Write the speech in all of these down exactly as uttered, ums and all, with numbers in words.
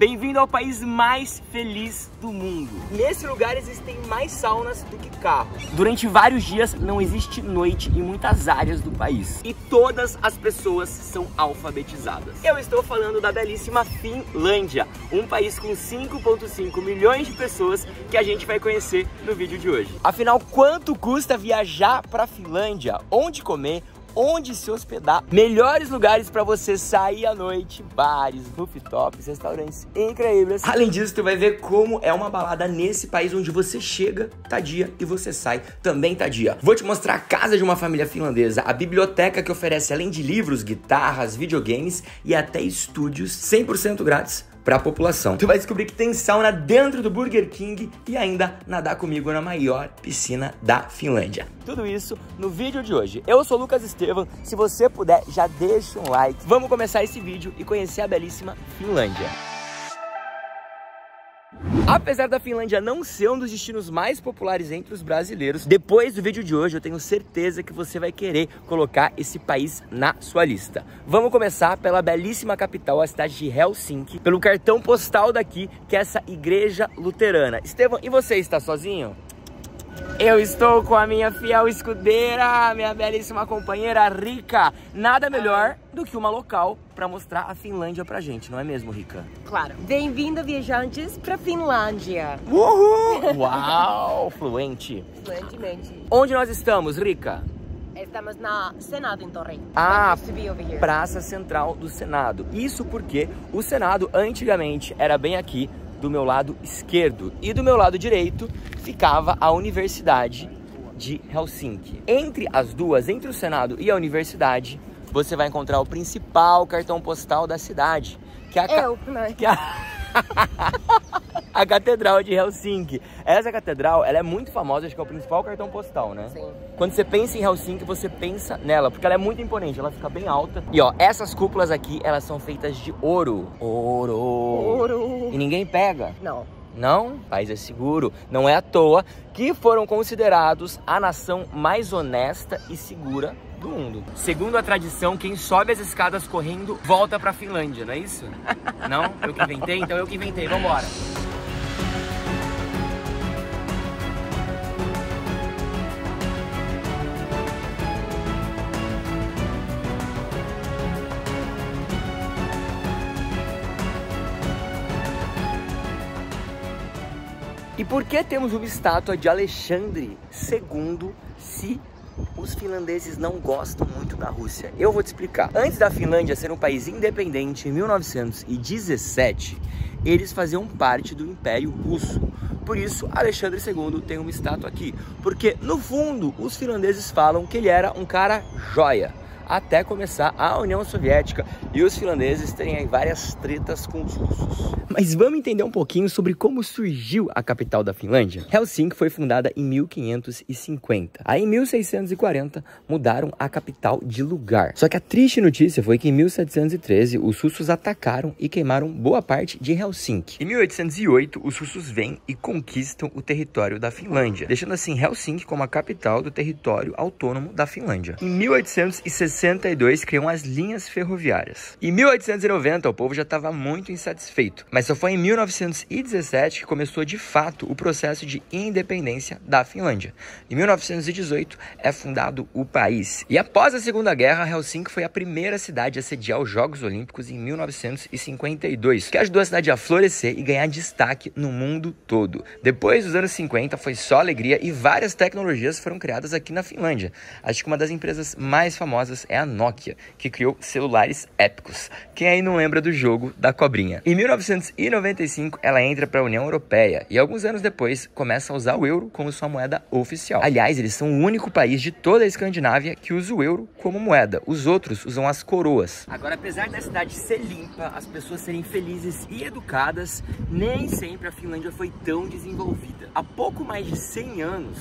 Bem-vindo ao país mais feliz do mundo. Nesse lugar existem mais saunas do que carros. Durante vários dias não existe noite em muitas áreas do país. E todas as pessoas são alfabetizadas. Eu estou falando da belíssima Finlândia, um país com cinco vírgula cinco milhões de pessoas que a gente vai conhecer no vídeo de hoje. Afinal, quanto custa viajar para a Finlândia? Onde comer? Onde se hospedar, melhores lugares para você sair à noite, bares, rooftops, restaurantes incríveis. Além disso, tu vai ver como é uma balada nesse país onde você chega, tá dia, e você sai, também tá dia. Vou te mostrar a casa de uma família finlandesa, a biblioteca que oferece, além de livros, guitarras, videogames e até estúdios cem por cento grátis para a população. Tu vai descobrir que tem sauna dentro do Burger King e ainda nadar comigo na maior piscina da Finlândia. Tudo isso no vídeo de hoje. Eu sou o Lucas Estevam. Se você puder, já deixa um like. Vamos começar esse vídeo e conhecer a belíssima Finlândia. Apesar da Finlândia não ser um dos destinos mais populares entre os brasileiros, depois do vídeo de hoje eu tenho certeza que você vai querer colocar esse país na sua lista. Vamos começar pela belíssima capital, a cidade de Helsinki, pelo cartão postal daqui, que é essa igreja luterana. Estevam, e você está sozinho? Eu estou com a minha fiel escudeira, minha belíssima companheira Rica. Nada melhor do que uma local para mostrar a Finlândia pra gente, não é mesmo, Rica? Claro. Bem-vindo, viajantes, pra Finlândia. Uhul! Uau! Fluente. Fluentemente. Onde nós estamos, Rica? Estamos na Senado em Torre. Ah, Praça Central do Senado. Isso porque o Senado antigamente era bem aqui, do meu lado esquerdo, e do meu lado direito ficava a Universidade de Helsinki. Entre as duas, entre o Senado e a Universidade, você vai encontrar o principal cartão postal da cidade, que é a, Eu, né? que é a... a Catedral de Helsinki. Essa catedral, ela é muito famosa, acho que é o principal cartão postal, né? Sim. Quando você pensa em Helsinki, você pensa nela, porque ela é muito imponente, ela fica bem alta. E ó, essas cúpulas aqui, elas são feitas de ouro. Ouro. Ouro. E ninguém pega. Não. Não, país é seguro. Não é à toa que foram considerados a nação mais honesta e segura do mundo. Segundo a tradição, quem sobe as escadas correndo volta pra Finlândia, não é isso? Não? Eu que inventei? Então eu que inventei, vambora. E por que temos uma estátua de Alexandre segundo se os finlandeses não gostam muito da Rússia? Eu vou te explicar. Antes da Finlândia ser um país independente, em mil novecentos e dezessete, eles faziam parte do Império Russo. Por isso, Alexandre segundo tem uma estátua aqui. Porque, no fundo, os finlandeses falam que ele era um cara joia, até começar a União Soviética e os finlandeses terem aí várias tretas com os russos. Mas vamos entender um pouquinho sobre como surgiu a capital da Finlândia? Helsinki foi fundada em mil quinhentos e cinquenta. Aí em mil seiscentos e quarenta mudaram a capital de lugar. Só que a triste notícia foi que em mil setecentos e treze os russos atacaram e queimaram boa parte de Helsinki. Em mil oitocentos e oito os russos vêm e conquistam o território da Finlândia, deixando assim Helsinki como a capital do território autônomo da Finlândia. Em mil oitocentos e sessenta e dois criam as linhas ferroviárias. Em mil oitocentos e noventa o povo já estava muito insatisfeito, mas só foi em mil novecentos e dezessete que começou de fato o processo de independência da Finlândia. Em mil novecentos e dezoito é fundado o país. E após a Segunda Guerra, Helsinki foi a primeira cidade a sediar os Jogos Olímpicos em mil novecentos e cinquenta e dois, que ajudou a cidade a florescer e ganhar destaque no mundo todo. Depois dos anos cinquenta foi só alegria e várias tecnologias foram criadas aqui na Finlândia. Acho que uma das empresas mais famosas é a Nokia, que criou celulares épicos. Quem aí não lembra do jogo da cobrinha? Em mil novecentos e noventa e cinco, ela entra para a União Europeia e alguns anos depois começa a usar o euro como sua moeda oficial. Aliás, eles são o único país de toda a Escandinávia que usa o euro como moeda. Os outros usam as coroas. Agora, apesar da cidade ser limpa, as pessoas serem felizes e educadas, nem sempre a Finlândia foi tão desenvolvida. Há pouco mais de cem anos,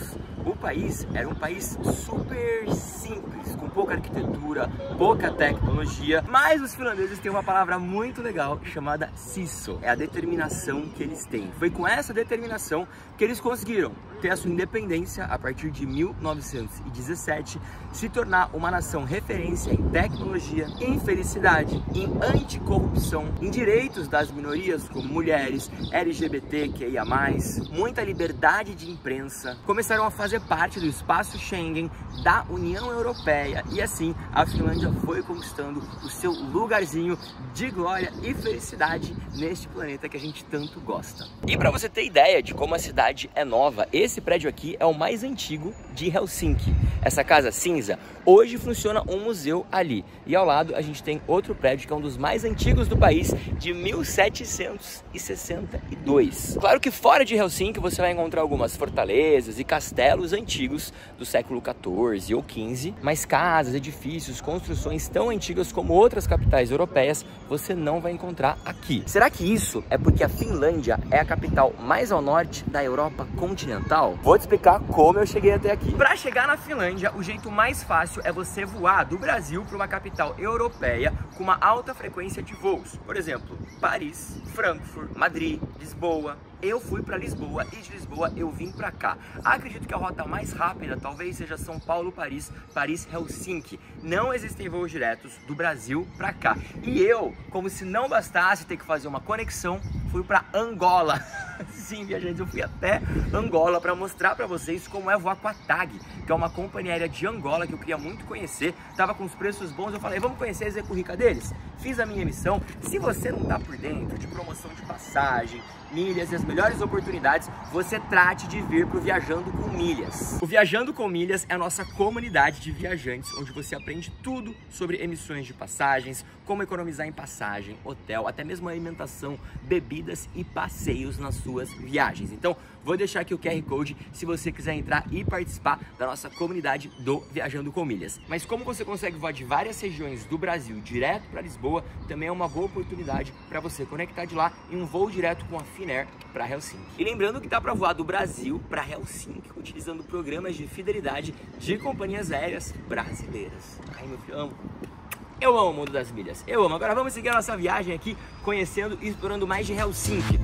o país era um país super simples, com pouca arquitetura, pouca tecnologia, mas os finlandeses têm uma palavra muito legal chamada sisu, é a determinação que eles têm. Foi com essa determinação que eles conseguiram ter a sua independência a partir de mil novecentos e dezessete, se tornar uma nação referência em tecnologia, em felicidade, em anticorrupção, em direitos das minorias como mulheres, L G B T Q I A mais, muita liberdade de imprensa, começaram a fazer parte do espaço Schengen da União Europeia e assim a Finlândia foi conquistando o seu lugarzinho de glória e felicidade neste planeta que a gente tanto gosta. E para você ter ideia de como a cidade é nova, esse prédio aqui é o mais antigo de Helsinki. Essa casa cinza, hoje funciona um museu ali. E ao lado a gente tem outro prédio que é um dos mais antigos do país, de mil setecentos e sessenta e dois. Claro que fora de Helsinki você vai encontrar algumas fortalezas e castelos antigos do século quatorze ou quinze, mas casas, edifícios, construções tão antigas como outras capitais europeias você não vai encontrar aqui. Será que isso é porque a Finlândia é a capital mais ao norte da Europa continental? Vou te explicar como eu cheguei até aqui. Para chegar na Finlândia, o jeito mais fácil é você voar do Brasil para uma capital europeia com uma alta frequência de voos. Por exemplo, Paris, Frankfurt, Madrid, Lisboa. Eu fui para Lisboa e de Lisboa eu vim para cá. Acredito que a rota mais rápida talvez seja São Paulo, Paris, Paris, Helsinki. Não existem voos diretos do Brasil para cá. E eu, como se não bastasse ter que fazer uma conexão, fui para Angola. Sim, viajantes, eu fui até Angola para mostrar para vocês como é voar com a TAG, que é uma companhia aérea de Angola que eu queria muito conhecer. Tava com os preços bons, eu falei, vamos conhecer a Execo Rica deles? Fiz a minha missão. Se você não tá por dentro de promoção de passagem, milhas e as melhores oportunidades, você trate de vir para o Viajando com Milhas. O Viajando com Milhas é a nossa comunidade de viajantes, onde você aprende tudo sobre emissões de passagens, como economizar em passagem, hotel, até mesmo alimentação, bebidas e passeios nas suas viagens. Então, vou deixar aqui o Q R Code se você quiser entrar e participar da nossa comunidade do Viajando com Milhas. Mas como você consegue voar de várias regiões do Brasil direto para Lisboa, também é uma boa oportunidade para você conectar de lá em um voo direto com a Finnair para Helsinki. E lembrando que dá para voar do Brasil para Helsinki utilizando programas de fidelidade de companhias aéreas brasileiras. Ai, meu filho, amo. Eu amo o mundo das milhas, eu amo. Agora vamos seguir a nossa viagem aqui, conhecendo e explorando mais de Helsinki.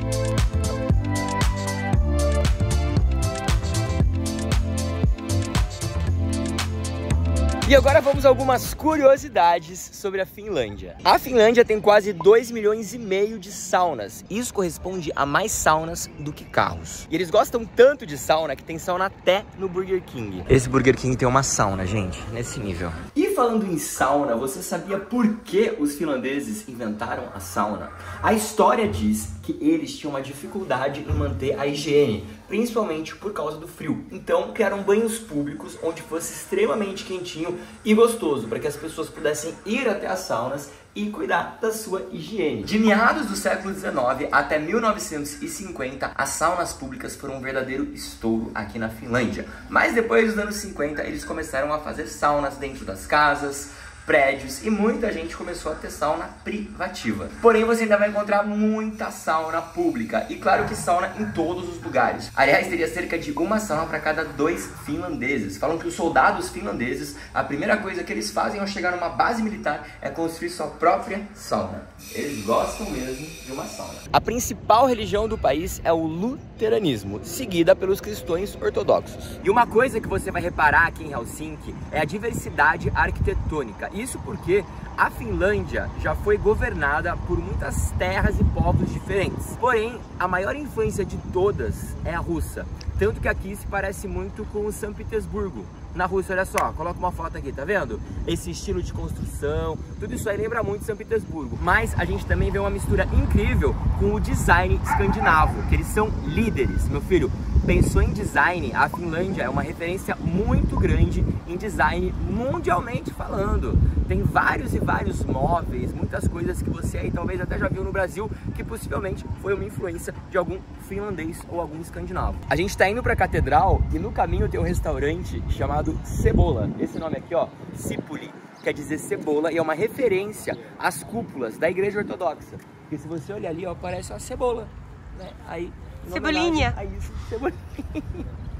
E agora vamos a algumas curiosidades sobre a Finlândia. A Finlândia tem quase dois milhões e meio de saunas. Isso corresponde a mais saunas do que carros. E eles gostam tanto de sauna que tem sauna até no Burger King. Esse Burger King tem uma sauna, gente, nesse nível. E falando em sauna, você sabia por que os finlandeses inventaram a sauna? A história diz que eles tinham uma dificuldade em manter a higiene, principalmente por causa do frio. Então criaram banhos públicos onde fosse extremamente quentinho e gostoso, para que as pessoas pudessem ir até as saunas e cuidar da sua higiene. De meados do século dezenove até mil novecentos e cinquenta, as saunas públicas foram um verdadeiro estouro aqui na Finlândia. Mas depois dos anos cinquenta, eles começaram a fazer saunas dentro das casas, prédios, e muita gente começou a ter sauna privativa. Porém, você ainda vai encontrar muita sauna pública, e claro que sauna em todos os lugares. Aliás, teria cerca de uma sauna para cada dois finlandeses. Falam que os soldados finlandeses, a primeira coisa que eles fazem ao chegar numa base militar é construir sua própria sauna. Eles gostam mesmo de uma sauna. A principal religião do país é o luteranismo, seguida pelos cristãos ortodoxos. E uma coisa que você vai reparar aqui em Helsinki é a diversidade arquitetônica. Isso porque a Finlândia já foi governada por muitas terras e povos diferentes. Porém, a maior influência de todas é a russa. Tanto que aqui se parece muito com São Petersburgo. Na Rússia, olha só, coloca uma foto aqui, tá vendo? Esse estilo de construção, tudo isso aí lembra muito São Petersburgo. Mas a gente também vê uma mistura incrível com o design escandinavo, que eles são líderes, meu filho. Pensou em design, a Finlândia é uma referência muito grande em design mundialmente falando. Tem vários e vários móveis, muitas coisas que você aí talvez até já viu no Brasil, que possivelmente foi uma influência de algum finlandês ou algum escandinavo. A gente tá indo pra catedral e no caminho tem um restaurante chamado Cebola. Esse nome aqui, ó, Sipuli, quer dizer cebola, e é uma referência às cúpulas da igreja ortodoxa. Porque se você olhar ali, ó, parece uma cebola, né? Aí, Cebolinha. Aí, isso, cebolinha.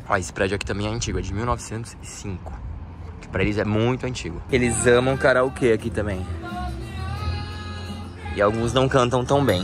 Ó, esse prédio aqui também é antigo, é de mil novecentos e cinco. Que pra eles é muito antigo. Eles amam karaokê aqui também. E alguns não cantam tão bem.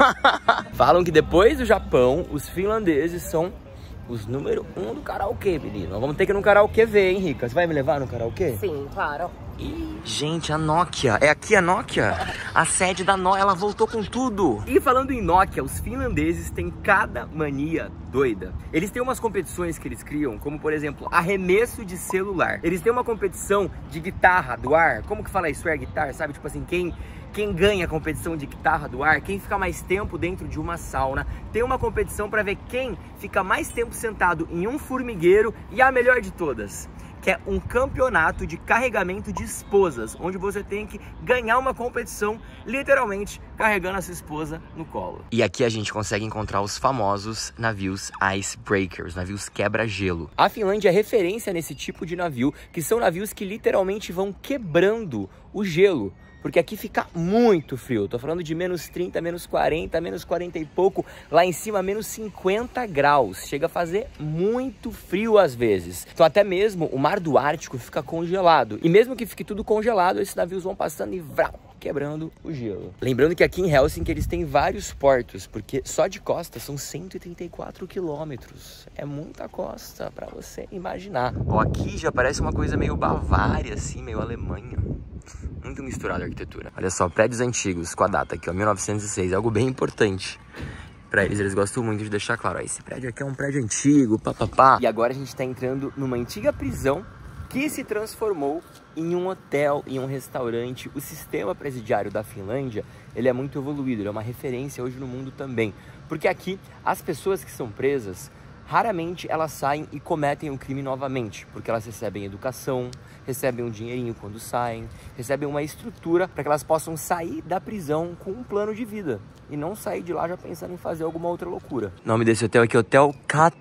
Falam que depois do Japão, os finlandeses são os número um do karaokê, menino. Nós vamos ter que ir no karaokê ver, hein, Rica? Você vai me levar no karaokê? Sim, claro. Ih, gente, a Nokia. É aqui a Nokia? A sede da Nokia, ela voltou com tudo. E falando em Nokia, os finlandeses têm cada mania doida. Eles têm umas competições que eles criam, como por exemplo, arremesso de celular. Eles têm uma competição de guitarra do ar. Como que fala isso? Air guitar, sabe? Tipo assim, quem... Quem ganha a competição de guitarra do ar, quem fica mais tempo dentro de uma sauna, tem uma competição para ver quem fica mais tempo sentado em um formigueiro e a melhor de todas, que é um campeonato de carregamento de esposas, onde você tem que ganhar uma competição, literalmente, carregando a sua esposa no colo. E aqui a gente consegue encontrar os famosos navios icebreakers, navios quebra-gelo. A Finlândia é referência nesse tipo de navio, que são navios que literalmente vão quebrando o gelo. Porque aqui fica muito frio, tô falando de menos trinta, menos quarenta, menos quarenta e pouco, lá em cima menos cinquenta graus, chega a fazer muito frio às vezes. Então até mesmo o mar do Ártico fica congelado, e mesmo que fique tudo congelado, esses navios vão passando e vrau, quebrando o gelo. Lembrando que aqui em Helsinki eles têm vários portos, porque só de costa são cento e trinta e quatro quilômetros, é muita costa pra você imaginar. Ó, aqui já parece uma coisa meio Bavária assim, meio Alemanha. Muito misturada a arquitetura. Olha só, prédios antigos com a data aqui, ó, mil novecentos e seis, algo bem importante. Pra eles, eles gostam muito de deixar claro, ó, esse prédio aqui é um prédio antigo, papapá. E agora a gente tá entrando numa antiga prisão que se transformou em um hotel, em um restaurante. O sistema presidiário da Finlândia, ele é muito evoluído, ele é uma referência hoje no mundo também. Porque aqui, as pessoas que são presas, raramente elas saem e cometem um crime novamente, porque elas recebem educação, recebem um dinheirinho quando saem, recebem uma estrutura para que elas possam sair da prisão com um plano de vida e não sair de lá já pensando em fazer alguma outra loucura. O nome desse hotel aqui é Hotel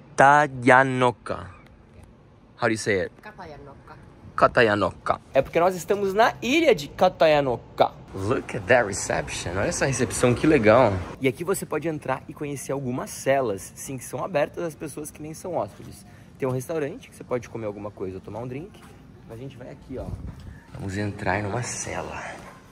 Katajanoka. How do you say it? Katajanoka. Katajanoka. É porque nós estamos na ilha de Katajanoka. Look at that reception. Olha essa recepção, que legal. E aqui você pode entrar e conhecer algumas celas, sim, que são abertas às pessoas que nem são hóspedes. Tem um restaurante que você pode comer alguma coisa ou tomar um drink. A gente vai aqui, ó. Vamos entrar numa cela.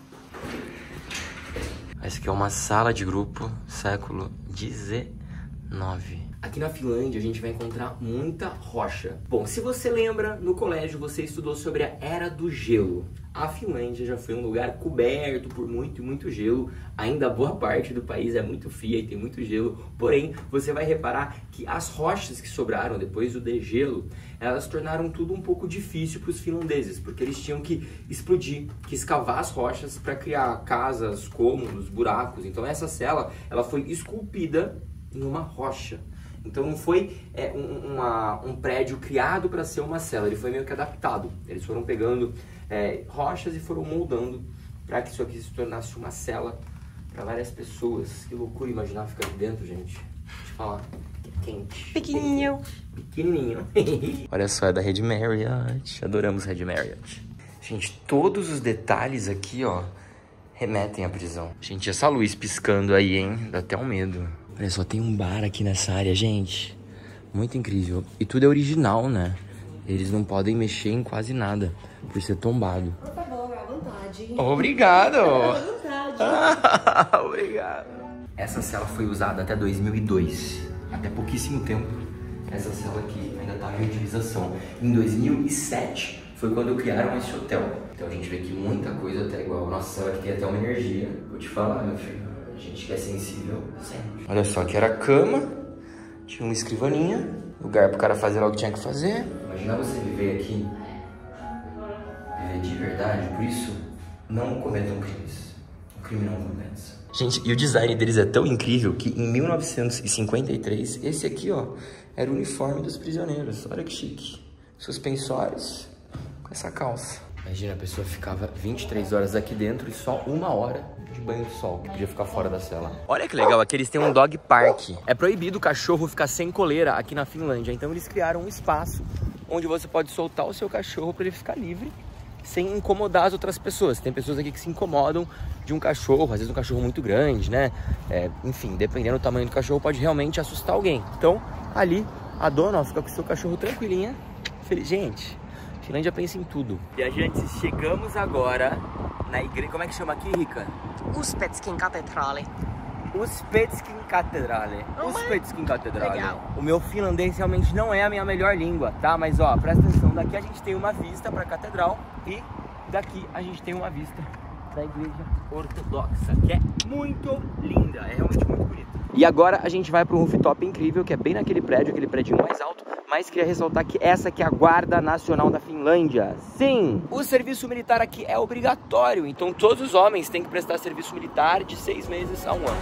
Essa aqui é uma sala de grupo, século dezenove. Aqui na Finlândia a gente vai encontrar muita rocha. Bom, se você lembra, no colégio você estudou sobre a Era do Gelo. A Finlândia já foi um lugar coberto por muito e muito gelo. Ainda boa parte do país é muito fria e tem muito gelo. Porém, você vai reparar que as rochas que sobraram depois do degelo, elas tornaram tudo um pouco difícil para os finlandeses, porque eles tinham que explodir, que escavar as rochas para criar casas, cômodos, buracos. Então essa cela, ela foi esculpida em uma rocha. Então não foi é, um, uma, um prédio criado para ser uma cela, ele foi meio que adaptado. Eles foram pegando é, rochas e foram moldando para que isso aqui se tornasse uma cela para várias pessoas. Que loucura imaginar ficar aqui dentro, gente. Deixa eu falar, é quente. Pequenininho. Pequenininho. Olha só, é da Red Marriott. Adoramos Red Marriott. Gente, todos os detalhes aqui, ó, remetem à prisão. Gente, essa luz piscando aí, hein? Dá até um medo. Olha só, tem um bar aqui nessa área, gente. Muito incrível. E tudo é original, né? Eles não podem mexer em quase nada, por ser tombado. Por favor, à vontade. Obrigado! À vontade. Obrigado. Essa cela foi usada até dois mil e dois. Até pouquíssimo tempo. Essa cela aqui ainda tá em utilização. Em dois mil e sete foi quando criaram esse hotel. Então a gente vê que muita coisa tá igual. Nossa cela aqui tem até uma energia. Vou te falar, meu filho. A gente que é sensível sempre. Olha só, aqui era a cama, tinha uma escrivaninha, lugar pro cara fazer o que tinha que fazer. Imagina você viver aqui, viver de verdade, por isso não cometam crimes. O crime não compensa. Gente, e o design deles é tão incrível que em mil novecentos e cinquenta e três, esse aqui, ó, era o uniforme dos prisioneiros. Olha que chique. Suspensórios com essa calça. Imagina, a pessoa ficava vinte e três horas aqui dentro e só uma hora de banho de sol, que podia ficar fora da cela. Olha que legal, aqui eles têm um dog park. É proibido o cachorro ficar sem coleira aqui na Finlândia, então eles criaram um espaço onde você pode soltar o seu cachorro para ele ficar livre, sem incomodar as outras pessoas. Tem pessoas aqui que se incomodam de um cachorro, às vezes um cachorro muito grande, né? É, enfim, dependendo do tamanho do cachorro, pode realmente assustar alguém. Então, ali a dona, ó, fica com o seu cachorro tranquilinha. Feliz. Gente, Finlândia pensa em tudo. Viajantes, chegamos agora na igreja. Como é que chama aqui, Rica? Uspetskin Katedrali. Uspetskin Katedrali. Uspetskin Katedrali. Legal. O meu finlandês realmente não é a minha melhor língua, tá? Mas ó, presta atenção, daqui a gente tem uma vista pra catedral e daqui a gente tem uma vista da igreja ortodoxa, que é muito linda, é realmente muito bonita. E agora a gente vai para um rooftop incrível, que é bem naquele prédio, aquele prédio mais alto, mas queria ressaltar que essa aqui é a Guarda Nacional da Finlândia. Sim! O serviço militar aqui é obrigatório, então todos os homens têm que prestar serviço militar de seis meses a um ano.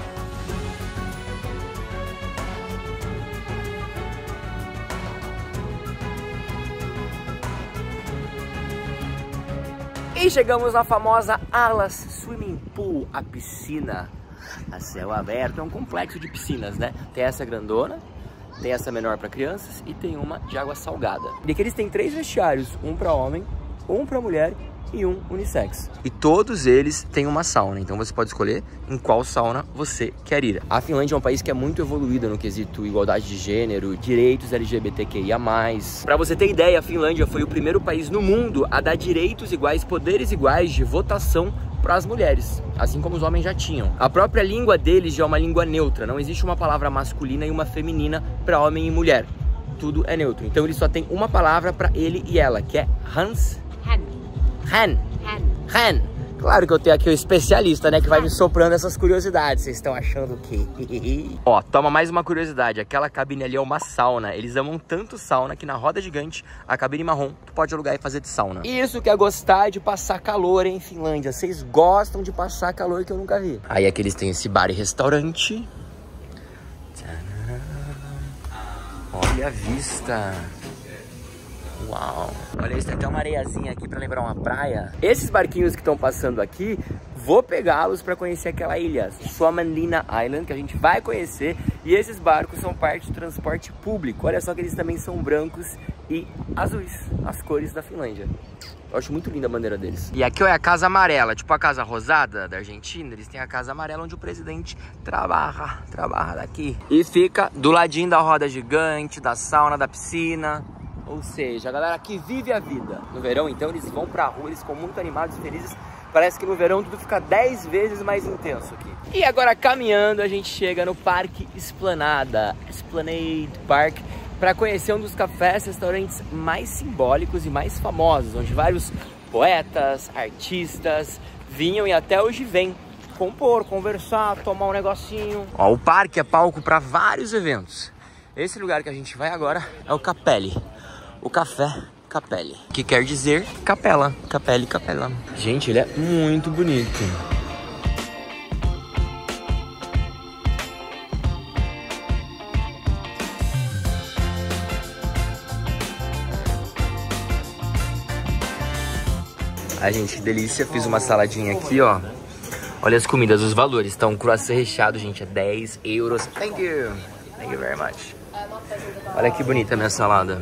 E chegamos na famosa Alas Swimming Pool, a piscina a céu aberto. É um complexo de piscinas, né? Tem essa grandona, tem essa menor para crianças e tem uma de água salgada. E aqui eles têm três vestiários, um para homem, um para mulher e um unissex. E todos eles têm uma sauna, então você pode escolher em qual sauna você quer ir. A Finlândia é um país que é muito evoluído no quesito igualdade de gênero, direitos L G B T Q I A mais. Para você ter ideia, a Finlândia foi o primeiro país no mundo a dar direitos iguais, poderes iguais de votação para as mulheres, assim como os homens já tinham. A própria língua deles já é uma língua neutra, não existe uma palavra masculina e uma feminina para homem e mulher. Tudo é neutro. Então ele só tem uma palavra para ele e ela, que é Hans. Hen. Hen. Claro que eu tenho aqui o especialista, né, que vai me soprando essas curiosidades. Vocês estão achando que... Ó, toma mais uma curiosidade. Aquela cabine ali é uma sauna. Eles amam tanto sauna que na roda gigante, a cabine marrom, tu pode alugar e fazer de sauna. Isso que é gostar de passar calor, hein, Finlândia. Vocês gostam de passar calor que eu nunca vi. Aí aqui eles têm esse bar e restaurante. Olha a vista. Uau! Olha, isso tem até uma areiazinha aqui pra lembrar uma praia. Esses barquinhos que estão passando aqui, vou pegá-los pra conhecer aquela ilha, Suomenlinna Island, que a gente vai conhecer. E esses barcos são parte do transporte público. Olha só que eles também são brancos e azuis, as cores da Finlândia. Eu acho muito linda a bandeira deles. E aqui ó, é a Casa Amarela, tipo a Casa Rosada da Argentina. Eles têm a Casa Amarela onde o presidente trabalha, trabalha daqui. E fica do ladinho da roda gigante, da sauna, da piscina. Ou seja, a galera que vive a vida. No verão, então, eles vão pra rua, eles ficam muito animados e felizes. Parece que no verão tudo fica dez vezes mais intenso aqui. E agora, caminhando, a gente chega no Parque Esplanada, Esplanade Park, para conhecer um dos cafés e restaurantes mais simbólicos e mais famosos, onde vários poetas, artistas vinham e até hoje vêm compor, conversar, tomar um negocinho. Ó, o parque é palco para vários eventos. Esse lugar que a gente vai agora é o Capelli. O café Capelli, que quer dizer capela, Capelli, capela. Gente, ele é muito bonito. Ai, gente, que delícia. Fiz uma saladinha aqui, ó. Olha as comidas, os valores. Então, croissant recheado, gente, é dez euros. Thank you. Thank you very much. Olha que bonita a minha salada.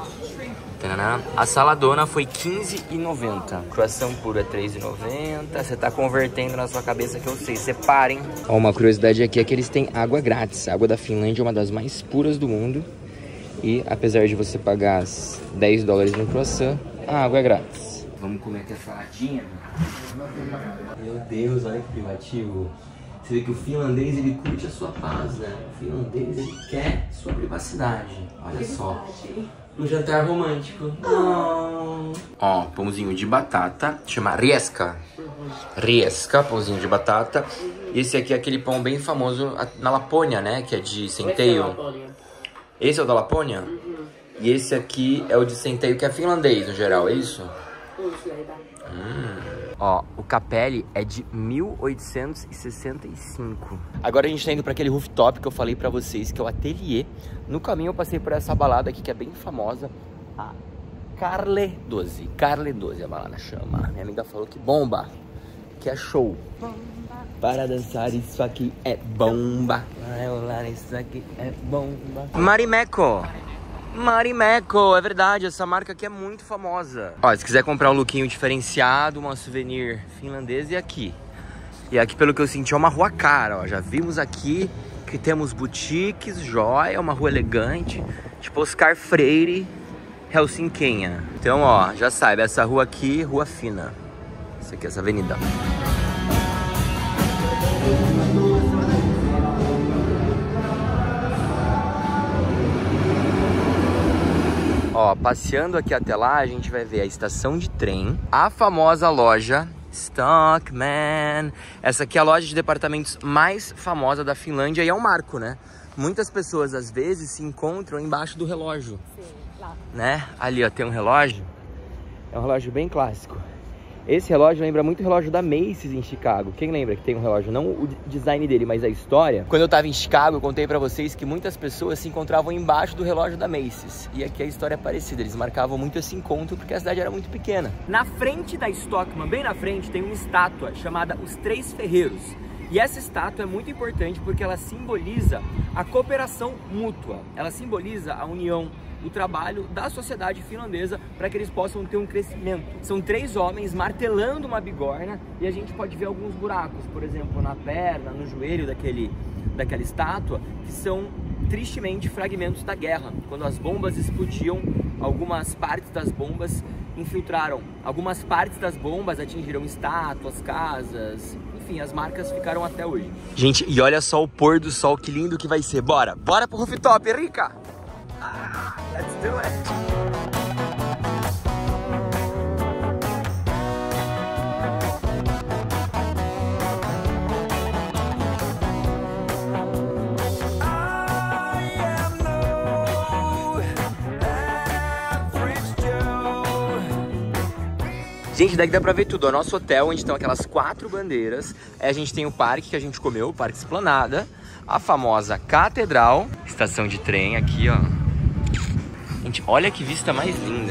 A saladona foi quinze reais e noventa centavos. Croissant puro é três reais e noventa centavos. Você tá convertendo na sua cabeça que eu sei. Separem. Ó, uma curiosidade aqui é que eles têm água grátis. A água da Finlândia é uma das mais puras do mundo. E apesar de você pagar dez dólares no croissant, a água é grátis. Vamos comer aqui a saladinha. Meu Deus, olha que privativo. Você vê que o finlandês, ele curte a sua paz, né? O finlandês, ele quer sua privacidade. Olha só. Um jantar romântico. Oh. Ó, pãozinho de batata. Chama rieska. Rieska, pãozinho de batata. E esse aqui é aquele pão bem famoso na Lapônia, né? Que é de centeio. Esse é o da Lapônia? Uhum. E esse aqui é o de centeio, que é finlandês no geral, é isso? Hum. Ó, o Capelli é de mil oitocentos e sessenta e cinco. Agora a gente tá indo pra aquele rooftop que eu falei pra vocês, que é o ateliê. No caminho eu passei por essa balada aqui, que é bem famosa, a Carle doze. Carle doze a balada chama. Minha amiga falou que bomba, que é show. Bomba. Para dançar isso aqui é bomba. Para rolar isso aqui é bomba. Marimekko. Marimekko, é verdade, essa marca aqui é muito famosa. Ó, se quiser comprar um lookinho diferenciado, uma souvenir finlandesa, e aqui. E aqui, pelo que eu senti, é uma rua cara, ó. Já vimos aqui Aqui temos boutiques, joia, uma rua elegante, tipo Oscar Freire, Helsinquinha. Então, ó, já sabe, essa rua aqui, rua fina. Essa aqui, essa avenida. Ó, passeando aqui até lá, a gente vai ver a estação de trem, a famosa loja Stockman. Essa aqui é a loja de departamentos mais famosa da Finlândia e é um marco, né? Muitas pessoas, às vezes, se encontram embaixo do relógio. Sim, lá. Né? Ali, ó, tem um relógio. É um relógio bem clássico. Esse relógio lembra muito o relógio da Macy's em Chicago. Quem lembra que tem um relógio? Não o design dele, mas a história. Quando eu tava em Chicago, eu contei pra vocês que muitas pessoas se encontravam embaixo do relógio da Macy's. E aqui a história é parecida. Eles marcavam muito esse encontro porque a cidade era muito pequena. Na frente da Stockman, bem na frente, tem uma estátua chamada Os Três Ferreiros. E essa estátua é muito importante porque ela simboliza a cooperação mútua. Ela simboliza a união, o trabalho da sociedade finlandesa para que eles possam ter um crescimento. São três homens martelando uma bigorna e a gente pode ver alguns buracos, por exemplo, na perna, no joelho daquele, daquela estátua, que são tristemente fragmentos da guerra. Quando as bombas explodiam, algumas partes das bombas infiltraram. Algumas partes das bombas atingiram estátuas, casas, enfim, as marcas ficaram até hoje. Gente, e olha só o pôr do sol, que lindo que vai ser. Bora, bora pro rooftop, Rica! Ah, let's do it! Gente, daqui dá pra ver tudo. O nosso hotel, onde estão aquelas quatro bandeiras. É, a gente tem o parque que a gente comeu, o Parque Esplanada. A famosa Catedral. Estação de trem aqui, ó. Gente, olha que vista mais linda.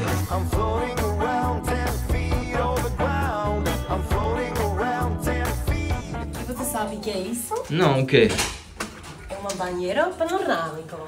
E você sabe o que é isso? Não, o quê? É uma banheira panorâmica.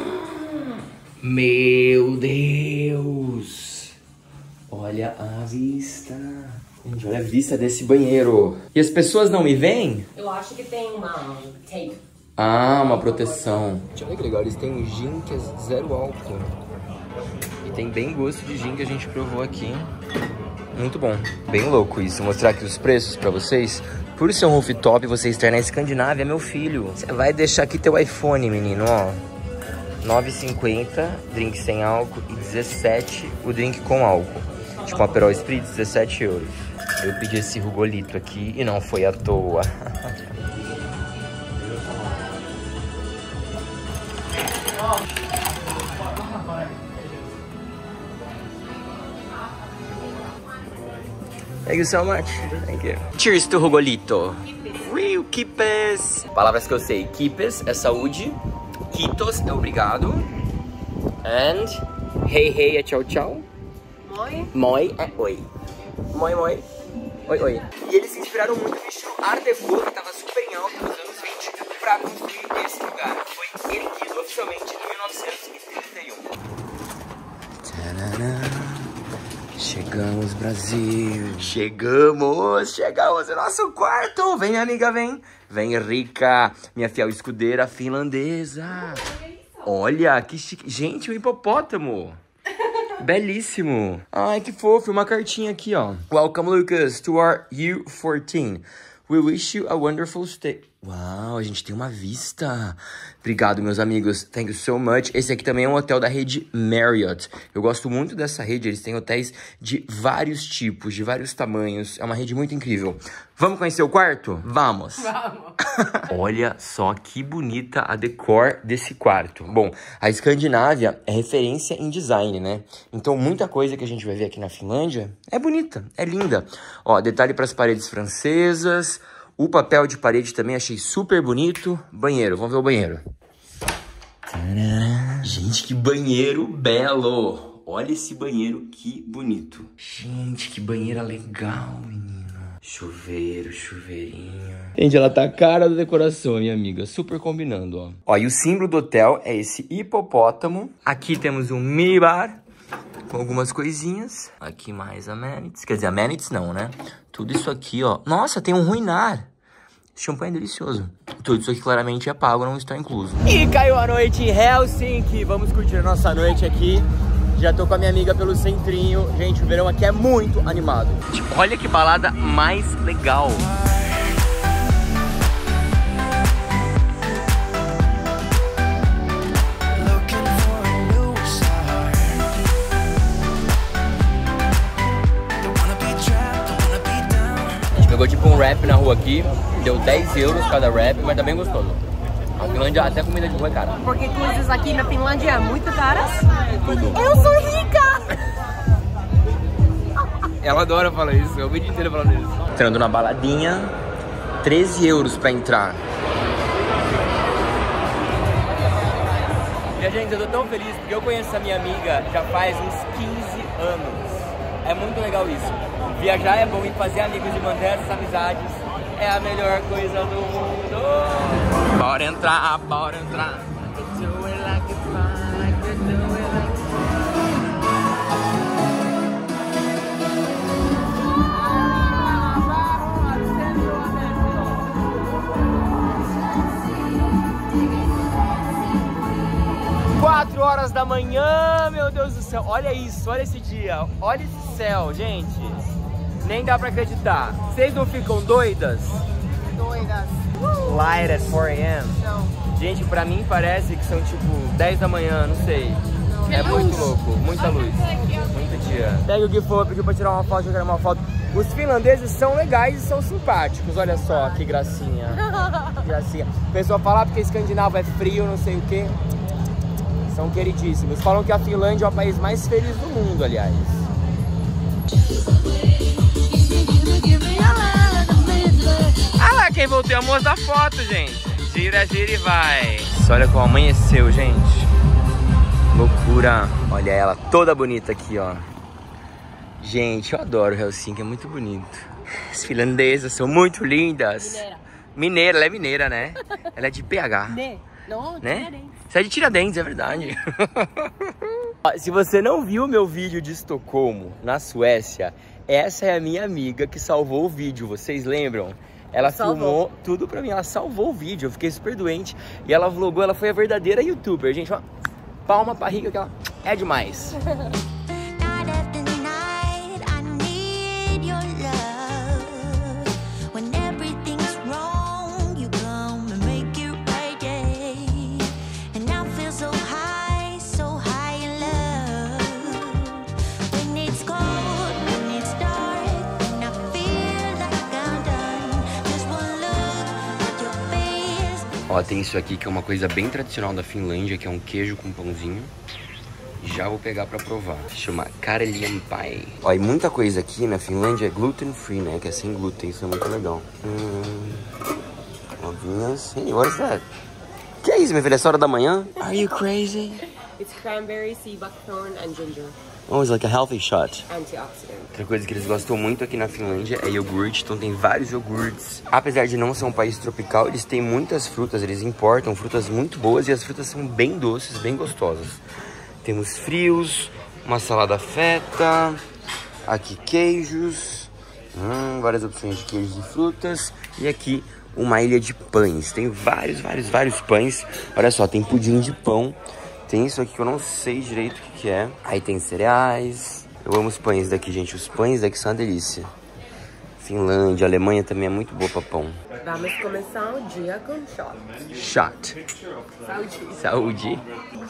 Meu Deus! Olha a vista. Gente, olha a vista desse banheiro. E as pessoas não me veem? Eu acho que tem uma tape. Ah, uma proteção. Olha que legal, eles têm um gin que é zero álcool. E tem bem gosto de gin que a gente provou aqui. Muito bom. Bem louco isso. Vou mostrar aqui os preços pra vocês. Por ser um rooftop, você estar na Escandinávia, meu filho. Você vai deixar aqui teu iPhone, menino, ó. nove e cinquenta, drink sem álcool, e dezessete o drink com álcool. Tipo um Aperol Spritz, dezessete euros. Eu pedi esse rugolito aqui e não foi à toa. Thank you so much. Thank you. Cheers to rugolito. Real Kipes. Palavras que eu sei. Kipes é saúde. Kitos é obrigado. And hey hey é tchau tchau. Moi. Moi é oi. Moi moi. Oi oi. E eles se inspiraram muito no estilo Art Deco, que estava super em alta nos anos vinte, para construir esse lugar. Foi erguido oficialmente em mil novecentos e trinta e um. Tcharam. Chegamos, Brasil. Chegamos, chegamos. É nosso quarto. Vem, minha amiga, vem. Vem, Rica, minha fiel escudeira finlandesa. Olha, que chique. Gente, um hipopótamo. Belíssimo. Ai, que fofo. Uma cartinha aqui, ó. Welcome, Lucas, to our U quatorze. We wish you a wonderful stay. Uau, a gente tem uma vista. Obrigado, meus amigos. Thank you so much. Esse aqui também é um hotel da rede Marriott. Eu gosto muito dessa rede. Eles têm hotéis de vários tipos, de vários tamanhos. É uma rede muito incrível. Vamos conhecer o quarto? Vamos. Vamos. Olha só que bonita a decor desse quarto. Bom, a Escandinávia é referência em design, né? Então, muita coisa que a gente vai ver aqui na Finlândia é bonita, é linda. Ó, detalhe para as paredes francesas. O papel de parede também achei super bonito. Banheiro, vamos ver o banheiro. Tcharam. Gente, que banheiro belo. Olha esse banheiro, que bonito. Gente, que banheira legal, menino. Chuveiro, chuveirinho. Gente, ela tá a cara da decoração, minha amiga. Super combinando, ó. Ó, e o símbolo do hotel é esse hipopótamo. Aqui temos um minibar com algumas coisinhas. Aqui mais amenities. Quer dizer, amenities não, né? Tudo isso aqui, ó. Nossa, tem um ruinar. Esse champanhe é delicioso. Tudo isso aqui claramente é pago, não está incluso. E caiu a noite em Helsinki. Vamos curtir a nossa noite aqui. Já tô com a minha amiga pelo centrinho. Gente, o verão aqui é muito animado. Olha que balada mais legal. A gente pegou tipo um wrap na rua aqui. Deu dez euros cada wrap, mas tá bem gostoso. A Finlândia, até comida de rua é cara. Porque coisas aqui na Finlândia é muito caras? Tudo. Eu sou rica! Ela adora falar isso, é o vídeo inteiro falando isso. Entrando na baladinha, treze euros pra entrar. Minha gente, eu tô tão feliz porque eu conheço a minha amiga já faz uns quinze anos. É muito legal isso. Viajar é bom e fazer amigos e manter essas amizades é a melhor coisa do mundo. Bora entrar, bora entrar. quatro horas da manhã, meu Deus do céu. Olha isso, olha esse dia. Olha esse céu, gente. Nem dá pra acreditar. Vocês não ficam doidas? Doidas. Light at four A M Não. Gente, pra mim parece que são tipo dez da manhã, não sei. Não. É Luz. muito louco, muita luz. Muito dia. Pega o que for, pediu pra tirar uma foto, eu quero uma foto. Os finlandeses são legais e são simpáticos. Olha só que gracinha. Que gracinha. O pessoal fala porque escandinavo é frio, não sei o que. São queridíssimos. Falam que a Finlândia é o país mais feliz do mundo, aliás. Ah lá, quem voltou é a moça da foto, gente. Gira, gira e vai. Olha como amanheceu, gente. Loucura. Olha ela toda bonita aqui, ó. Gente, eu adoro Helsinki, é muito bonito. As finlandesas são muito lindas. Mineira. Mineira, ela é mineira, né? Ela é de P H. Né? Não, Né? Tiradentes. Você é de Tiradentes, é verdade. Se você não viu o meu vídeo de Estocolmo, na Suécia, essa é a minha amiga que salvou o vídeo, vocês lembram? Ela Salvou. filmou tudo pra mim, ela salvou o vídeo, eu fiquei super doente. E ela vlogou, ela foi a verdadeira youtuber, gente. Ó, palma pra rica que ela é demais. Ó, tem isso aqui que é uma coisa bem tradicional da Finlândia, que é um queijo com pãozinho. Já vou pegar pra provar. Chama Karelienpie. Ó, e muita coisa aqui na Finlândia é gluten free, né? Que é sem glúten, isso é muito legal. Hum, ovinhas. Hey, what is that? Que é isso, minha filha? Essa hora da manhã? Are you crazy? It's cranberry, sea buckthorn and ginger. Oh, it's like a healthy shot. Antioxidant. Outra coisa que eles gostam muito aqui na Finlândia é iogurte, então tem vários iogurtes. Apesar de não ser um país tropical, eles têm muitas frutas, eles importam frutas muito boas e as frutas são bem doces, bem gostosas. Temos frios, uma salada feta, aqui queijos, hum, várias opções de queijos e frutas e aqui uma ilha de pães. Tem vários, vários, vários pães. Olha só, tem pudim de pão. Tem isso aqui que eu não sei direito o que que é. Aí tem cereais. Eu amo os pães daqui, gente. Os pães daqui são uma delícia. Finlândia, Alemanha também é muito boa pra pão. Vamos começar o dia com shot. Shot. Saúde. Saúde.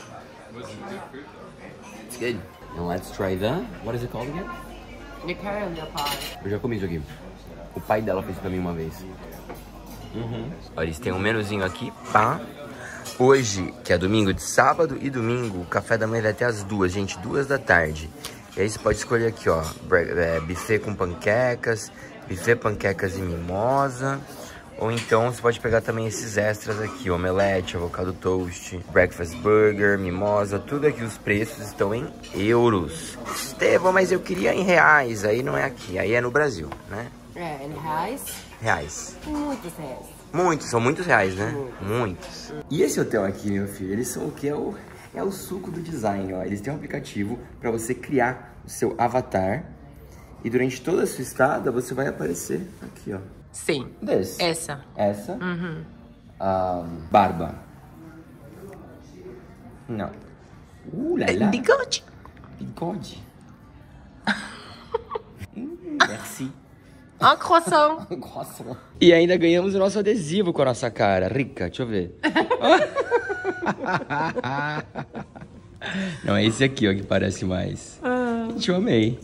It's good. Now let's try the... What is it called again? Karelienpie. Eu já comi isso aqui. O pai dela fez pra mim uma vez. Uhum. Olha, eles têm um menuzinho aqui, pá. Hoje, que é domingo, de sábado e domingo, o café da manhã vai até as duas, gente, duas da tarde. E aí você pode escolher aqui, ó, é, buffet com panquecas, buffet panquecas e mimosa. Ou então você pode pegar também esses extras aqui, omelete, avocado toast, breakfast burger, mimosa, tudo aqui, os preços estão em euros. Estevão, mas eu queria em reais, aí não é aqui, aí é no Brasil, né? É, em reais? Reais. Muitos reais. Muitos, são muitos reais, né? Muitos. E esse hotel aqui, meu filho, eles são o que? É o, é o suco do design, ó. Eles têm um aplicativo para você criar o seu avatar. E durante toda a sua estada, você vai aparecer aqui, ó. Sim. This. Essa. Essa. Uhum. Um, barba. Não. Uh, lá, lá. Bigode. Bigode. hum, merci. Ah, croissant. Croissant. E ainda ganhamos o nosso adesivo com a nossa cara. Rica, deixa eu ver. Não, é esse aqui, ó, que parece mais. Ah. Gente, eu amei.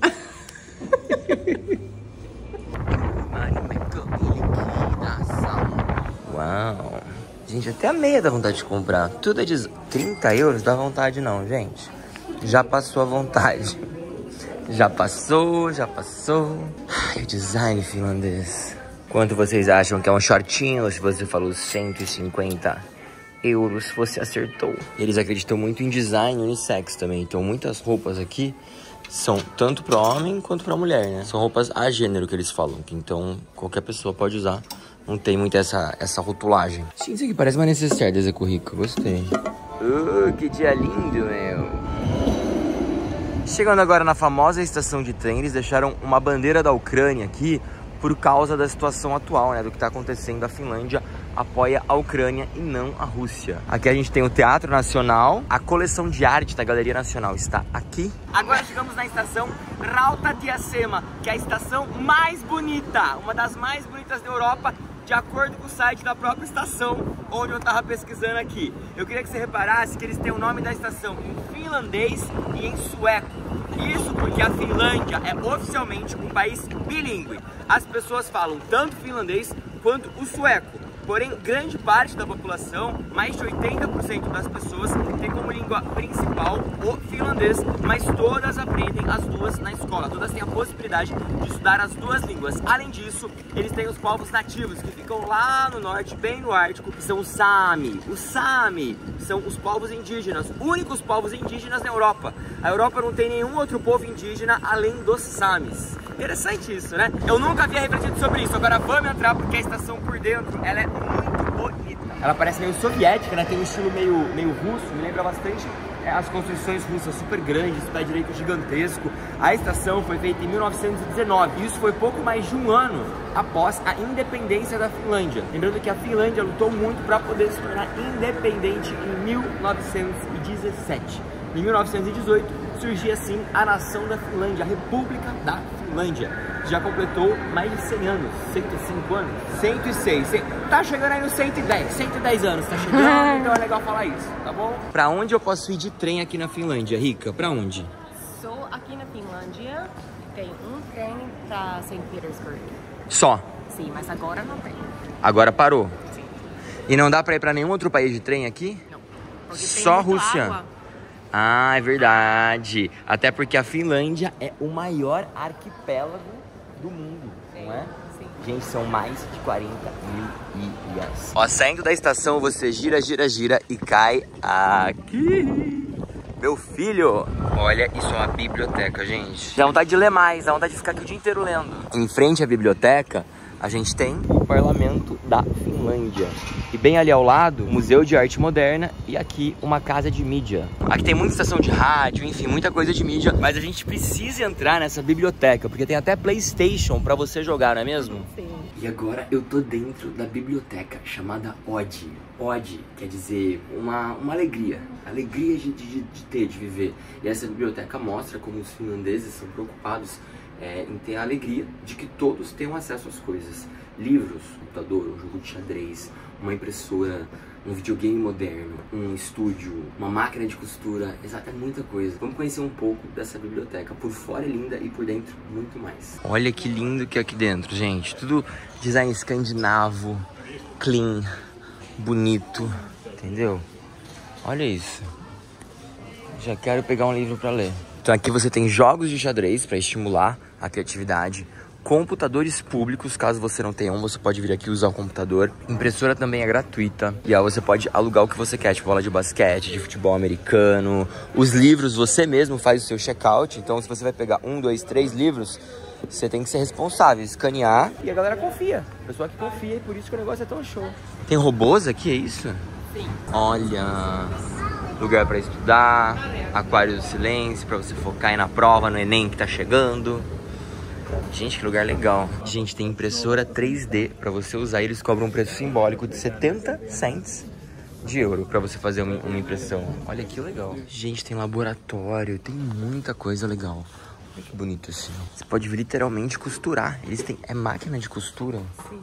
Uau. Gente, até a meia dá vontade de comprar. Tudo é de trinta euros, dá vontade não, gente. Já passou a vontade. Já passou, já passou. Ai, o design finlandês. Quanto vocês acham que é um shortinho? Se você falou cento e cinquenta euros, você acertou. Eles acreditam muito em design unissex também. Então muitas roupas aqui são tanto para homem quanto para mulher, né? São roupas a gênero que eles falam. Que então qualquer pessoa pode usar. Não tem muito essa, essa rotulagem. Sim, isso aqui parece uma necessaire desse currículo. Gostei. Uh, que dia lindo, meu. Chegando agora na famosa estação de trem, eles deixaram uma bandeira da Ucrânia aqui por causa da situação atual, né? Do que está acontecendo. A Finlândia apoia a Ucrânia e não a Rússia. Aqui a gente tem o Teatro Nacional. A coleção de arte da Galeria Nacional está aqui. Agora chegamos na estação Rautatiesema, que é a estação mais bonita, uma das mais bonitas da Europa, de acordo com o site da própria estação, onde eu tava pesquisando aqui. Eu queria que você reparasse que eles têm o nome da estação em finlandês e em sueco. Isso porque a Finlândia é oficialmente um país bilíngue. As pessoas falam tanto finlandês quanto o sueco. Porém, grande parte da população, mais de oitenta por cento das pessoas, tem como língua principal o finlandês, mas todas aprendem as duas na escola. Todas têm a possibilidade de estudar as duas línguas. Além disso, eles têm os povos nativos que ficam lá no norte, bem no Ártico, que são os Sami. Os Sami são os povos indígenas, únicos povos indígenas na Europa. A Europa não tem nenhum outro povo indígena além dos Samis. Interessante isso, né? Eu nunca havia refletido sobre isso. Agora vamos entrar porque a estação por dentro, ela é muito bonita. Ela parece meio soviética, né? Tem um estilo meio, meio russo, me lembra bastante é, as construções russas super grandes, pé direito gigantesco. A estação foi feita em mil novecentos e dezenove e isso foi pouco mais de um ano após a independência da Finlândia. Lembrando que a Finlândia lutou muito para poder se tornar independente em mil novecentos e dezessete. Em mil novecentos e dezoito surgia assim a nação da Finlândia, a República da Finlândia. Já completou mais de cem anos, cento e cinco anos, cento e seis, tá chegando aí nos cento e dez, cento e dez anos, tá chegando, então é legal falar isso, tá bom? Pra onde eu posso ir de trem aqui na Finlândia, Rica? Pra onde? Só aqui na Finlândia tem um trem pra Saint Petersburg. Só? Sim, mas agora não tem. Agora parou? Sim. E não dá pra ir pra nenhum outro país de trem aqui? Não. Porque só tem Rússia? Água. Ah, é verdade. Até porque a Finlândia é o maior arquipélago do mundo, sim, não é? Sim. Gente, são mais de quarenta mil ilhas. Ó, saindo da estação, você gira, gira, gira e cai aqui. Meu filho! Olha, isso é uma biblioteca, gente. Dá vontade de ler mais, dá vontade de ficar aqui o dia inteiro lendo. Em frente à biblioteca, a gente tem o Parlamento da Finlândia. E bem ali ao lado, o Museu de Arte Moderna e aqui uma casa de mídia. Aqui tem muita estação de rádio, enfim, muita coisa de mídia. Mas a gente precisa entrar nessa biblioteca, porque tem até PlayStation pra você jogar, não é mesmo? Sim. E agora eu tô dentro da biblioteca chamada Ode. Ode quer dizer uma, uma alegria. Alegria de, de, de ter, de viver. E essa biblioteca mostra como os finlandeses são preocupados É, em ter a alegria de que todos tenham acesso às coisas. Livros, computador, um jogo de xadrez, uma impressora, um videogame moderno, um estúdio, uma máquina de costura, exato, é muita coisa. Vamos conhecer um pouco dessa biblioteca. Por fora é linda e por dentro muito mais. Olha que lindo que é aqui dentro, gente. Tudo design escandinavo, clean, bonito, entendeu? Olha isso. Já quero pegar um livro para ler. Então aqui você tem jogos de xadrez para estimular a criatividade, computadores públicos, caso você não tenha um, você pode vir aqui usar o computador. Impressora também é gratuita e aí você pode alugar o que você quer, tipo bola de basquete, de futebol americano. Os livros você mesmo faz o seu checkout, então se você vai pegar um, dois, três livros, você tem que ser responsável, escanear. E a galera confia, a pessoa que confia e por isso que o negócio é tão show. Tem robôs aqui, é isso? Sim. Olha... lugar para estudar, aquário do silêncio para você focar aí na prova, no Enem que tá chegando. Gente, que lugar legal. Gente, tem impressora três D pra você usar e eles cobram um preço simbólico de setenta cents de euro pra você fazer uma, uma impressão. Olha que legal. Gente, tem laboratório, tem muita coisa legal. Olha que bonito assim. Você pode literalmente costurar. Eles têm... É máquina de costura? Sim.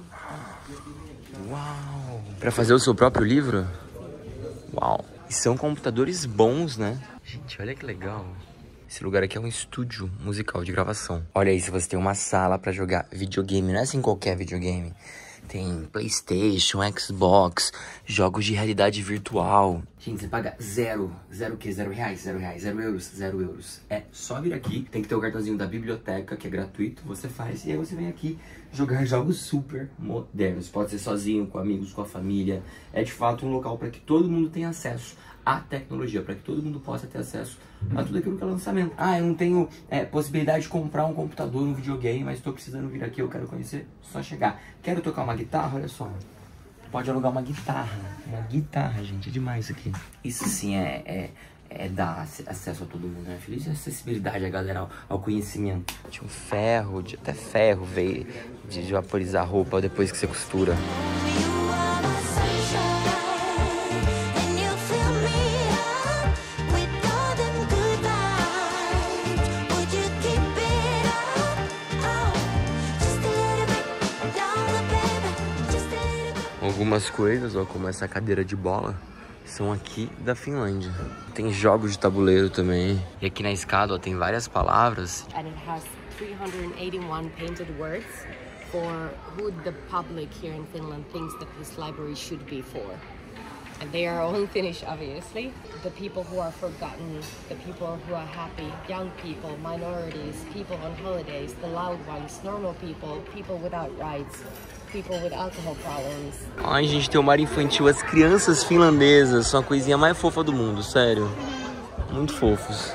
Uau! Pra fazer o seu próprio livro? Uau! E são computadores bons, né? Gente, olha que legal. Esse lugar aqui é um estúdio musical de gravação. Olha aí, se você tem uma sala pra jogar videogame, não é assim qualquer videogame. Tem PlayStation, Xbox, jogos de realidade virtual. Gente, você paga zero. Zero o quê? Zero reais, zero reais, zero euros, zero euros. É só vir aqui, tem que ter o cartãozinho da biblioteca, que é gratuito, você faz. E aí você vem aqui jogar jogos super modernos. Pode ser sozinho, com amigos, com a família. É de fato um local para que todo mundo tenha acesso à tecnologia, para que todo mundo possa ter acesso a tudo aquilo que é lançamento. Ah, eu não tenho é, possibilidade de comprar um computador, um videogame, mas estou precisando vir aqui, eu quero conhecer, só chegar. Quero tocar uma guitarra? Olha só. Pode alugar uma guitarra. Uma guitarra, gente, é demais isso aqui. Isso sim é, é, é dar acesso a todo mundo, né, filho? Isso é acessibilidade, a galera, ao, ao conhecimento. Tinha um ferro, de, até ferro veio de, de vaporizar a roupa depois que você costura. Algumas coisas, ó, como essa cadeira de bola, são aqui da Finlândia. Tem jogos de tabuleiro também. E aqui na escada, ó, tem várias palavras. And it has three hundred eighty-one painted words for who the public here in Finland thinks that this library should be for. And they are all in Finnish, obviously. The people who are forgotten, the people who are happy, young people, minorities, people on holidays, the loud ones, normal people, people without rights. People with alcohol problems. Ai, gente, tem o mar infantil. As crianças finlandesas são a coisinha mais fofa do mundo, sério. Muito fofos.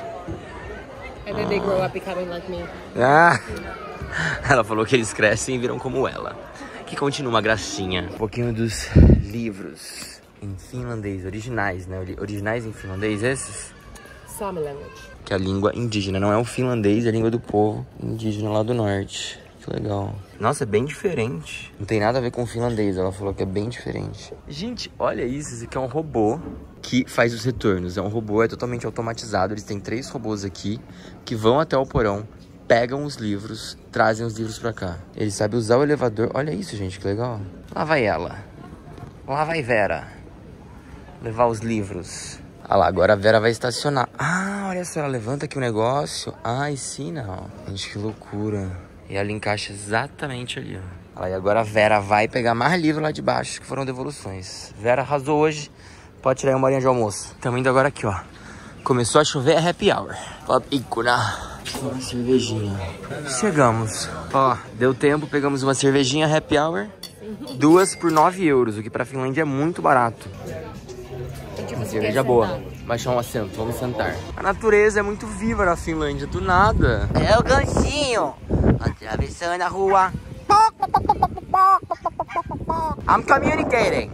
And then they grow up becoming like me. Ah! Ela falou que eles crescem e viram como ela. Que continua uma gracinha. Um pouquinho dos livros em finlandês, originais, né? Originais em finlandês, esses? Sami language. Que é a língua indígena, não é o finlandês, é a língua do povo indígena lá do norte. Que legal. Nossa, é bem diferente. Não tem nada a ver com o finlandês, ela falou que é bem diferente. Gente, olha isso, esse aqui é um robô que faz os retornos. É um robô, é totalmente automatizado. Eles têm três robôs aqui que vão até o porão, pegam os livros, trazem os livros pra cá. Ele sabe usar o elevador. Olha isso, gente, que legal. Lá vai ela. Lá vai Vera. Levar os livros. Ah lá, agora a Vera vai estacionar. Ah, olha só, ela levanta aqui o negócio. Ai, sim, não. Gente, que loucura. E ela encaixa exatamente ali, ó. Aí agora a Vera vai pegar mais livro lá de baixo, que foram devoluções. Vera arrasou hoje. Pode tirar aí uma horinha de almoço. Estamos indo agora aqui, ó. Começou a chover, é happy hour. Papicuna. Uma cervejinha. Chegamos. Ó, deu tempo, pegamos uma cervejinha happy hour. Duas por nove euros, o que pra Finlândia é muito barato. Uma cerveja boa. Vai chamar um assento, vamos sentar. A natureza é muito viva na Finlândia, do nada. É o ganchinho. Atravessando a rua. I'm communicating.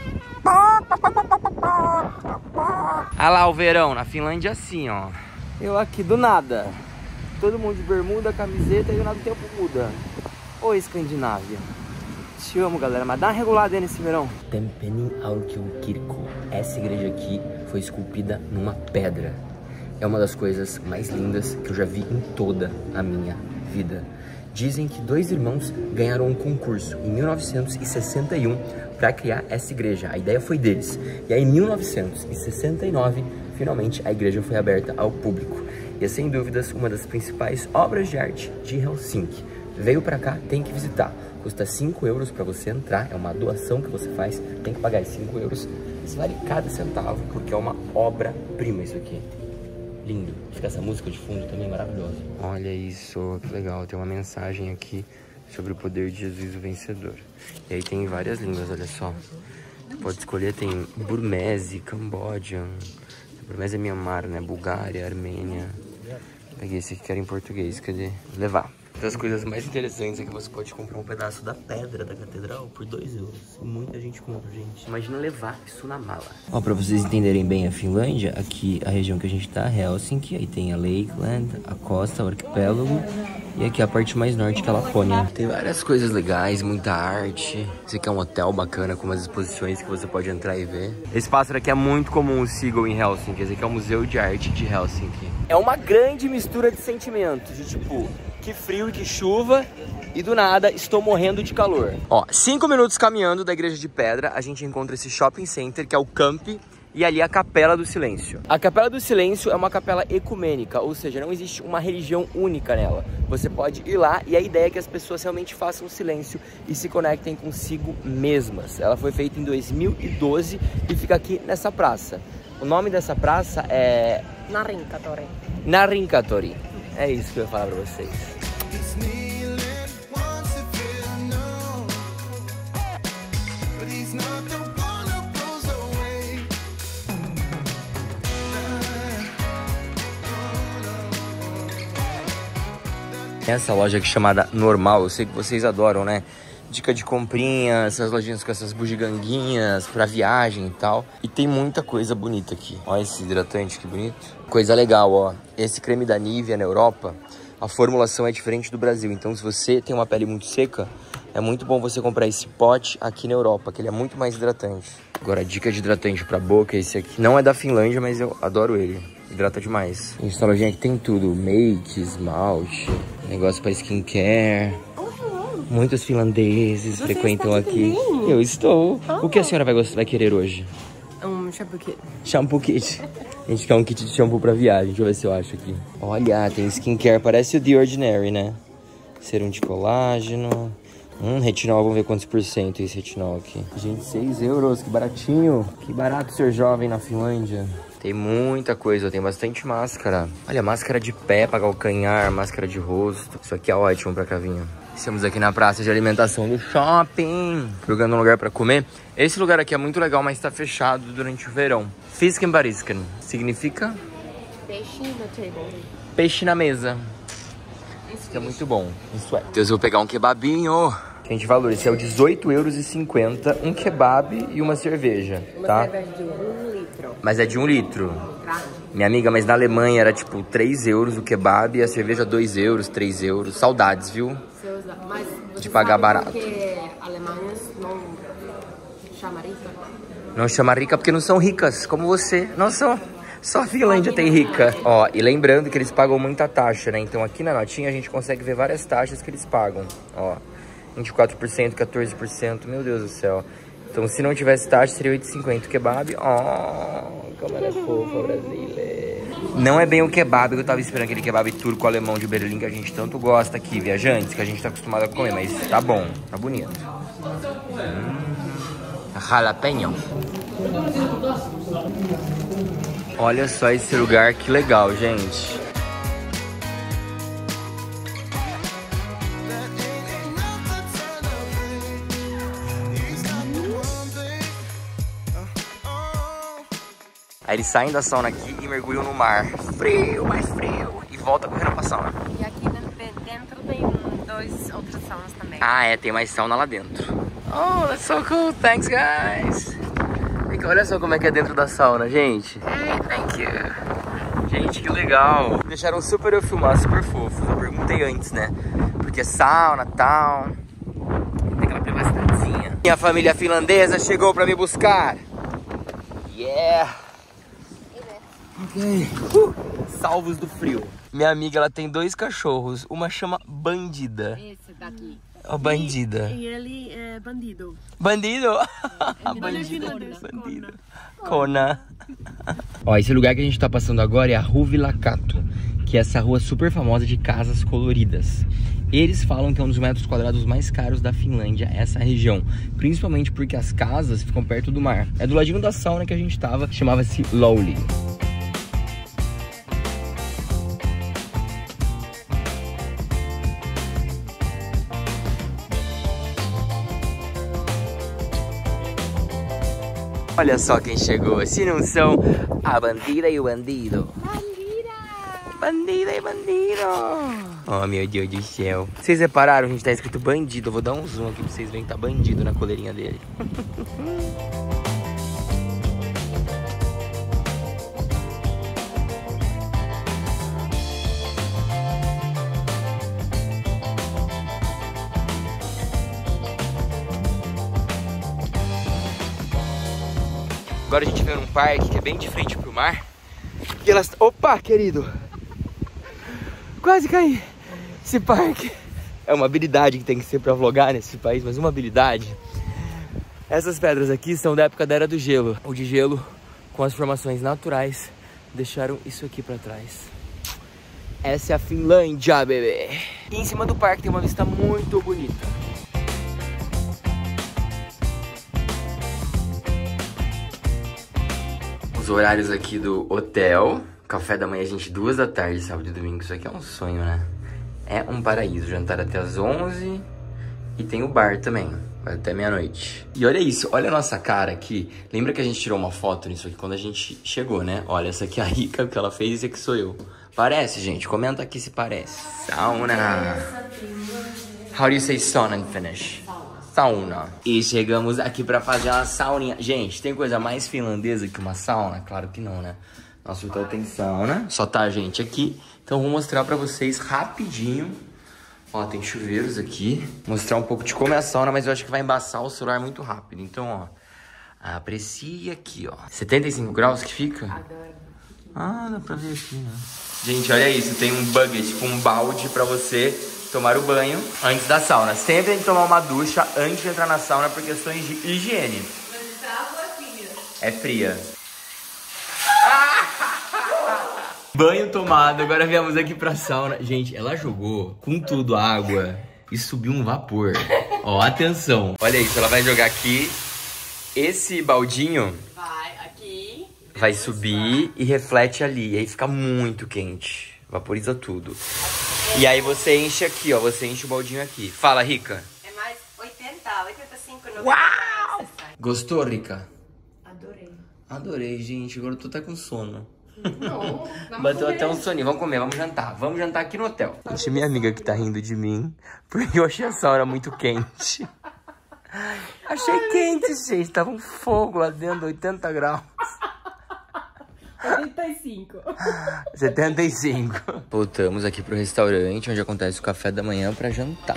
Olha lá o verão, na Finlândia assim, ó. Eu aqui do nada. Todo mundo de bermuda, camiseta e o nada o tempo muda. Ô Escandinávia. Te amo, galera, mas dá uma regulada aí nesse verão. Tempenin Aukionkirkko. Essa igreja aqui foi esculpida numa pedra. É uma das coisas mais lindas que eu já vi em toda a minha vida. Dizem que dois irmãos ganharam um concurso em mil novecentos e sessenta e um para criar essa igreja. A ideia foi deles. E aí em mil novecentos e sessenta e nove, finalmente a igreja foi aberta ao público. E é sem dúvidas uma das principais obras de arte de Helsinki. Veio para cá, tem que visitar. Custa cinco euros para você entrar, é uma doação que você faz, tem que pagar cinco euros. Isso vale cada centavo, porque é uma obra-prima isso aqui. Lindo. Fica essa música de fundo também maravilhosa. Olha isso, que legal. Tem uma mensagem aqui sobre o poder de Jesus, o vencedor. E aí tem várias línguas, olha só. Você pode escolher, tem Burmese, Cambodian. Burmese é Myanmar, né? Bulgária, Armênia. Peguei esse aqui que era em português, cadê? Levar. Das coisas mais interessantes é que você pode comprar um pedaço da pedra da catedral por dois euros. E muita gente compra, gente. Imagina levar isso na mala. Ó, pra vocês entenderem bem a Finlândia, aqui a região que a gente tá, Helsinki, aí tem a Lakeland, a costa, o arquipélago E aqui é a parte mais norte, que é a Lapônia. Tem várias coisas legais, muita arte. Esse aqui é um hotel bacana, com umas exposições que você pode entrar e ver. Esse pássaro aqui é muito comum, o Seagull, em Helsinki. Esse aqui é o Museu de Arte de Helsinki. É uma grande mistura de sentimentos, de tipo, que frio e que chuva. E do nada, estou morrendo de calor. Ó, cinco minutos caminhando da Igreja de Pedra, a gente encontra esse shopping center, que é o Camp. E ali a Capela do Silêncio. A Capela do Silêncio é uma capela ecumênica, ou seja, não existe uma religião única nela. Você pode ir lá e a ideia é que as pessoas realmente façam silêncio e se conectem consigo mesmas. Ela foi feita em dois mil e doze e fica aqui nessa praça. O nome dessa praça é... Narinkatori. Narinkatori. É isso que eu ia falar pra vocês. Essa loja aqui chamada Normal, eu sei que vocês adoram, né? Dica de comprinhas, essas lojinhas com essas bugiganguinhas pra viagem e tal. E tem muita coisa bonita aqui. Olha esse hidratante, que bonito. Coisa legal, ó. Esse creme da Nivea na Europa, a formulação é diferente do Brasil. Então, se você tem uma pele muito seca, é muito bom você comprar esse pote aqui na Europa, que ele é muito mais hidratante. Agora, dica de hidratante pra boca, esse aqui. Não é da Finlândia, mas eu adoro ele. Hidrata demais. Essa lojinha aqui tem tudo. Make, esmalte, negócio pra skincare. Muitos finlandeses Você frequentam aqui. Também? Eu estou. Oh. O que a senhora vai, vai querer hoje? Um shampoo kit. Shampoo kit. A gente quer um kit de shampoo pra viagem. Deixa eu ver se eu acho aqui. Olha, tem skincare. Parece o The Ordinary, né? Serum de colágeno. Hum, retinol. Vamos ver quantos por cento é esse retinol aqui. Gente, seis euros. Que baratinho. Que barato ser jovem na Finlândia. Tem muita coisa, tem bastante máscara. Olha, máscara de pé pra calcanhar, máscara de rosto. Isso aqui é ótimo pra cavinha. Estamos aqui na praça de alimentação do shopping, procurando um lugar pra comer. Esse lugar aqui é muito legal, mas tá fechado durante o verão. Fiskenbarisken significa? Peixe no table. Peixe na mesa. Isso é muito bom. Isso é. Deus, eu vou pegar um kebabinho. Gente, valor, esse é o dezoito euros e cinquenta, um kebab e uma cerveja, uma tá? cerveja de um litro. Mas é de um litro. Minha amiga, mas na Alemanha era tipo três euros o kebab e a cerveja dois euros, três euros. Saudades, viu? Mas de pagar barato. Porque alemães não chamam rica? Não chama rica porque não são ricas, como você. Não são. Só a Finlândia tem rica. Ó, e lembrando que eles pagam muita taxa, né? Então aqui na notinha a gente consegue ver várias taxas que eles pagam. Ó, vinte e quatro por cento, quatorze por cento, meu Deus do céu. Então se não tivesse taxa seria oito e cinquenta o kebab. Ó, como ela é fofa, brasileira. Não é bem o kebab que eu tava esperando, aquele kebab turco-alemão de Berlim que a gente tanto gosta aqui, viajantes, que a gente tá acostumado a comer, mas tá bom, tá bonito. Hum, jalapeno. Olha só esse lugar, que legal, gente. Aí eles saem da sauna aqui e mergulham no mar. Frio, mais frio. E volta correndo pra sauna. E aqui dentro tem dois outras saunas também. Ah, é. Tem mais sauna lá dentro. Oh, that's so cool. Thanks, guys. Olha só como é que é dentro da sauna, gente. Hey, thank you. Gente, que legal. Deixaram super eu filmar, super fofo. Eu perguntei antes, né? Porque sauna e tal. Tem aquela privacidadezinha. Minha família finlandesa chegou pra me buscar. Yeah. Ok. Uh, salvos do frio. Minha amiga, ela tem dois cachorros. Uma chama Bandida. Esse daqui. Oh, Bandida. E, e ele é bandido. Bandido? É, Bandido. Bandido. Kona. Ó, esse lugar que a gente tá passando agora é a Huvilakato, que é essa rua super famosa de casas coloridas. Eles falam que é um dos metros quadrados mais caros da Finlândia, essa região. Principalmente porque as casas ficam perto do mar. É do ladinho da sauna que a gente tava, chamava-se Lowly. Olha só quem chegou, se não são a bandida e o bandido. Bandida! Bandida e bandido! Oh, meu Deus do céu. Vocês repararam, a gente tá escrito bandido. Eu vou dar um zoom aqui pra vocês verem que tá bandido na coleirinha dele. Agora a gente veio num parque que é bem de frente pro mar. E elas... Opa, querido! Quase caí! Esse parque é uma habilidade que tem que ser pra vlogar nesse país, mas uma habilidade. Essas pedras aqui são da época da Era do Gelo. O de gelo, com as formações naturais, deixaram isso aqui pra trás. Essa é a Finlândia, bebê! E em cima do parque tem uma vista muito bonita. Os horários aqui do hotel. Café da manhã, gente, duas da tarde, sábado e domingo. Isso aqui é um sonho, né? É um paraíso. Jantar até as onze. E tem o bar também. Vai até meia-noite. E olha isso, olha a nossa cara aqui. Lembra que a gente tirou uma foto nisso aqui quando a gente chegou, né? Olha, essa aqui é a Rica, o que ela fez, e esse aqui sou eu. Parece, gente? Comenta aqui se parece. Sauna. How do you say sauna in Finnish? Sauna. E chegamos aqui pra fazer uma sauninha. Gente, tem coisa mais finlandesa que uma sauna? Claro que não, né? Nosso hotel tem sauna. Só tá a gente aqui. Então vou mostrar pra vocês rapidinho. Ó, tem chuveiros aqui. Mostrar um pouco de como é a sauna, mas eu acho que vai embaçar o celular muito rápido. Então, ó, aprecie aqui, ó. setenta e cinco graus que fica? Adoro. Ah, dá pra ver aqui, né? Gente, olha isso. Tem um bucket, tipo um balde pra você tomar o banho antes da sauna. Sempre tem que tomar uma ducha antes de entrar na sauna por questões de higiene. Mas essa água é fria. É fria. Banho tomado, agora viemos aqui pra sauna. Gente, ela jogou com tudo a água e subiu um vapor. Ó, atenção. Olha isso, ela vai jogar aqui. Esse baldinho Vai aqui. vai subir e reflete ali. E aí fica muito quente. Vaporiza tudo. E aí você enche aqui, ó. Você enche o baldinho aqui. Fala, Rica. É mais oitenta, oitenta e cinco, noventa. Uau! Gostou, Rica? Adorei. Adorei, gente. Agora eu tô até com sono. Não, Bateu até um soninho. Vamos comer, vamos jantar. Vamos jantar aqui no hotel. Gente, minha amiga que tá rindo de mim, porque eu achei a sauna muito quente. Achei Ai, quente, gente. Tava um fogo lá dentro, oitenta graus. oitenta e cinco. setenta e cinco. Voltamos aqui pro restaurante, onde acontece o café da manhã pra jantar.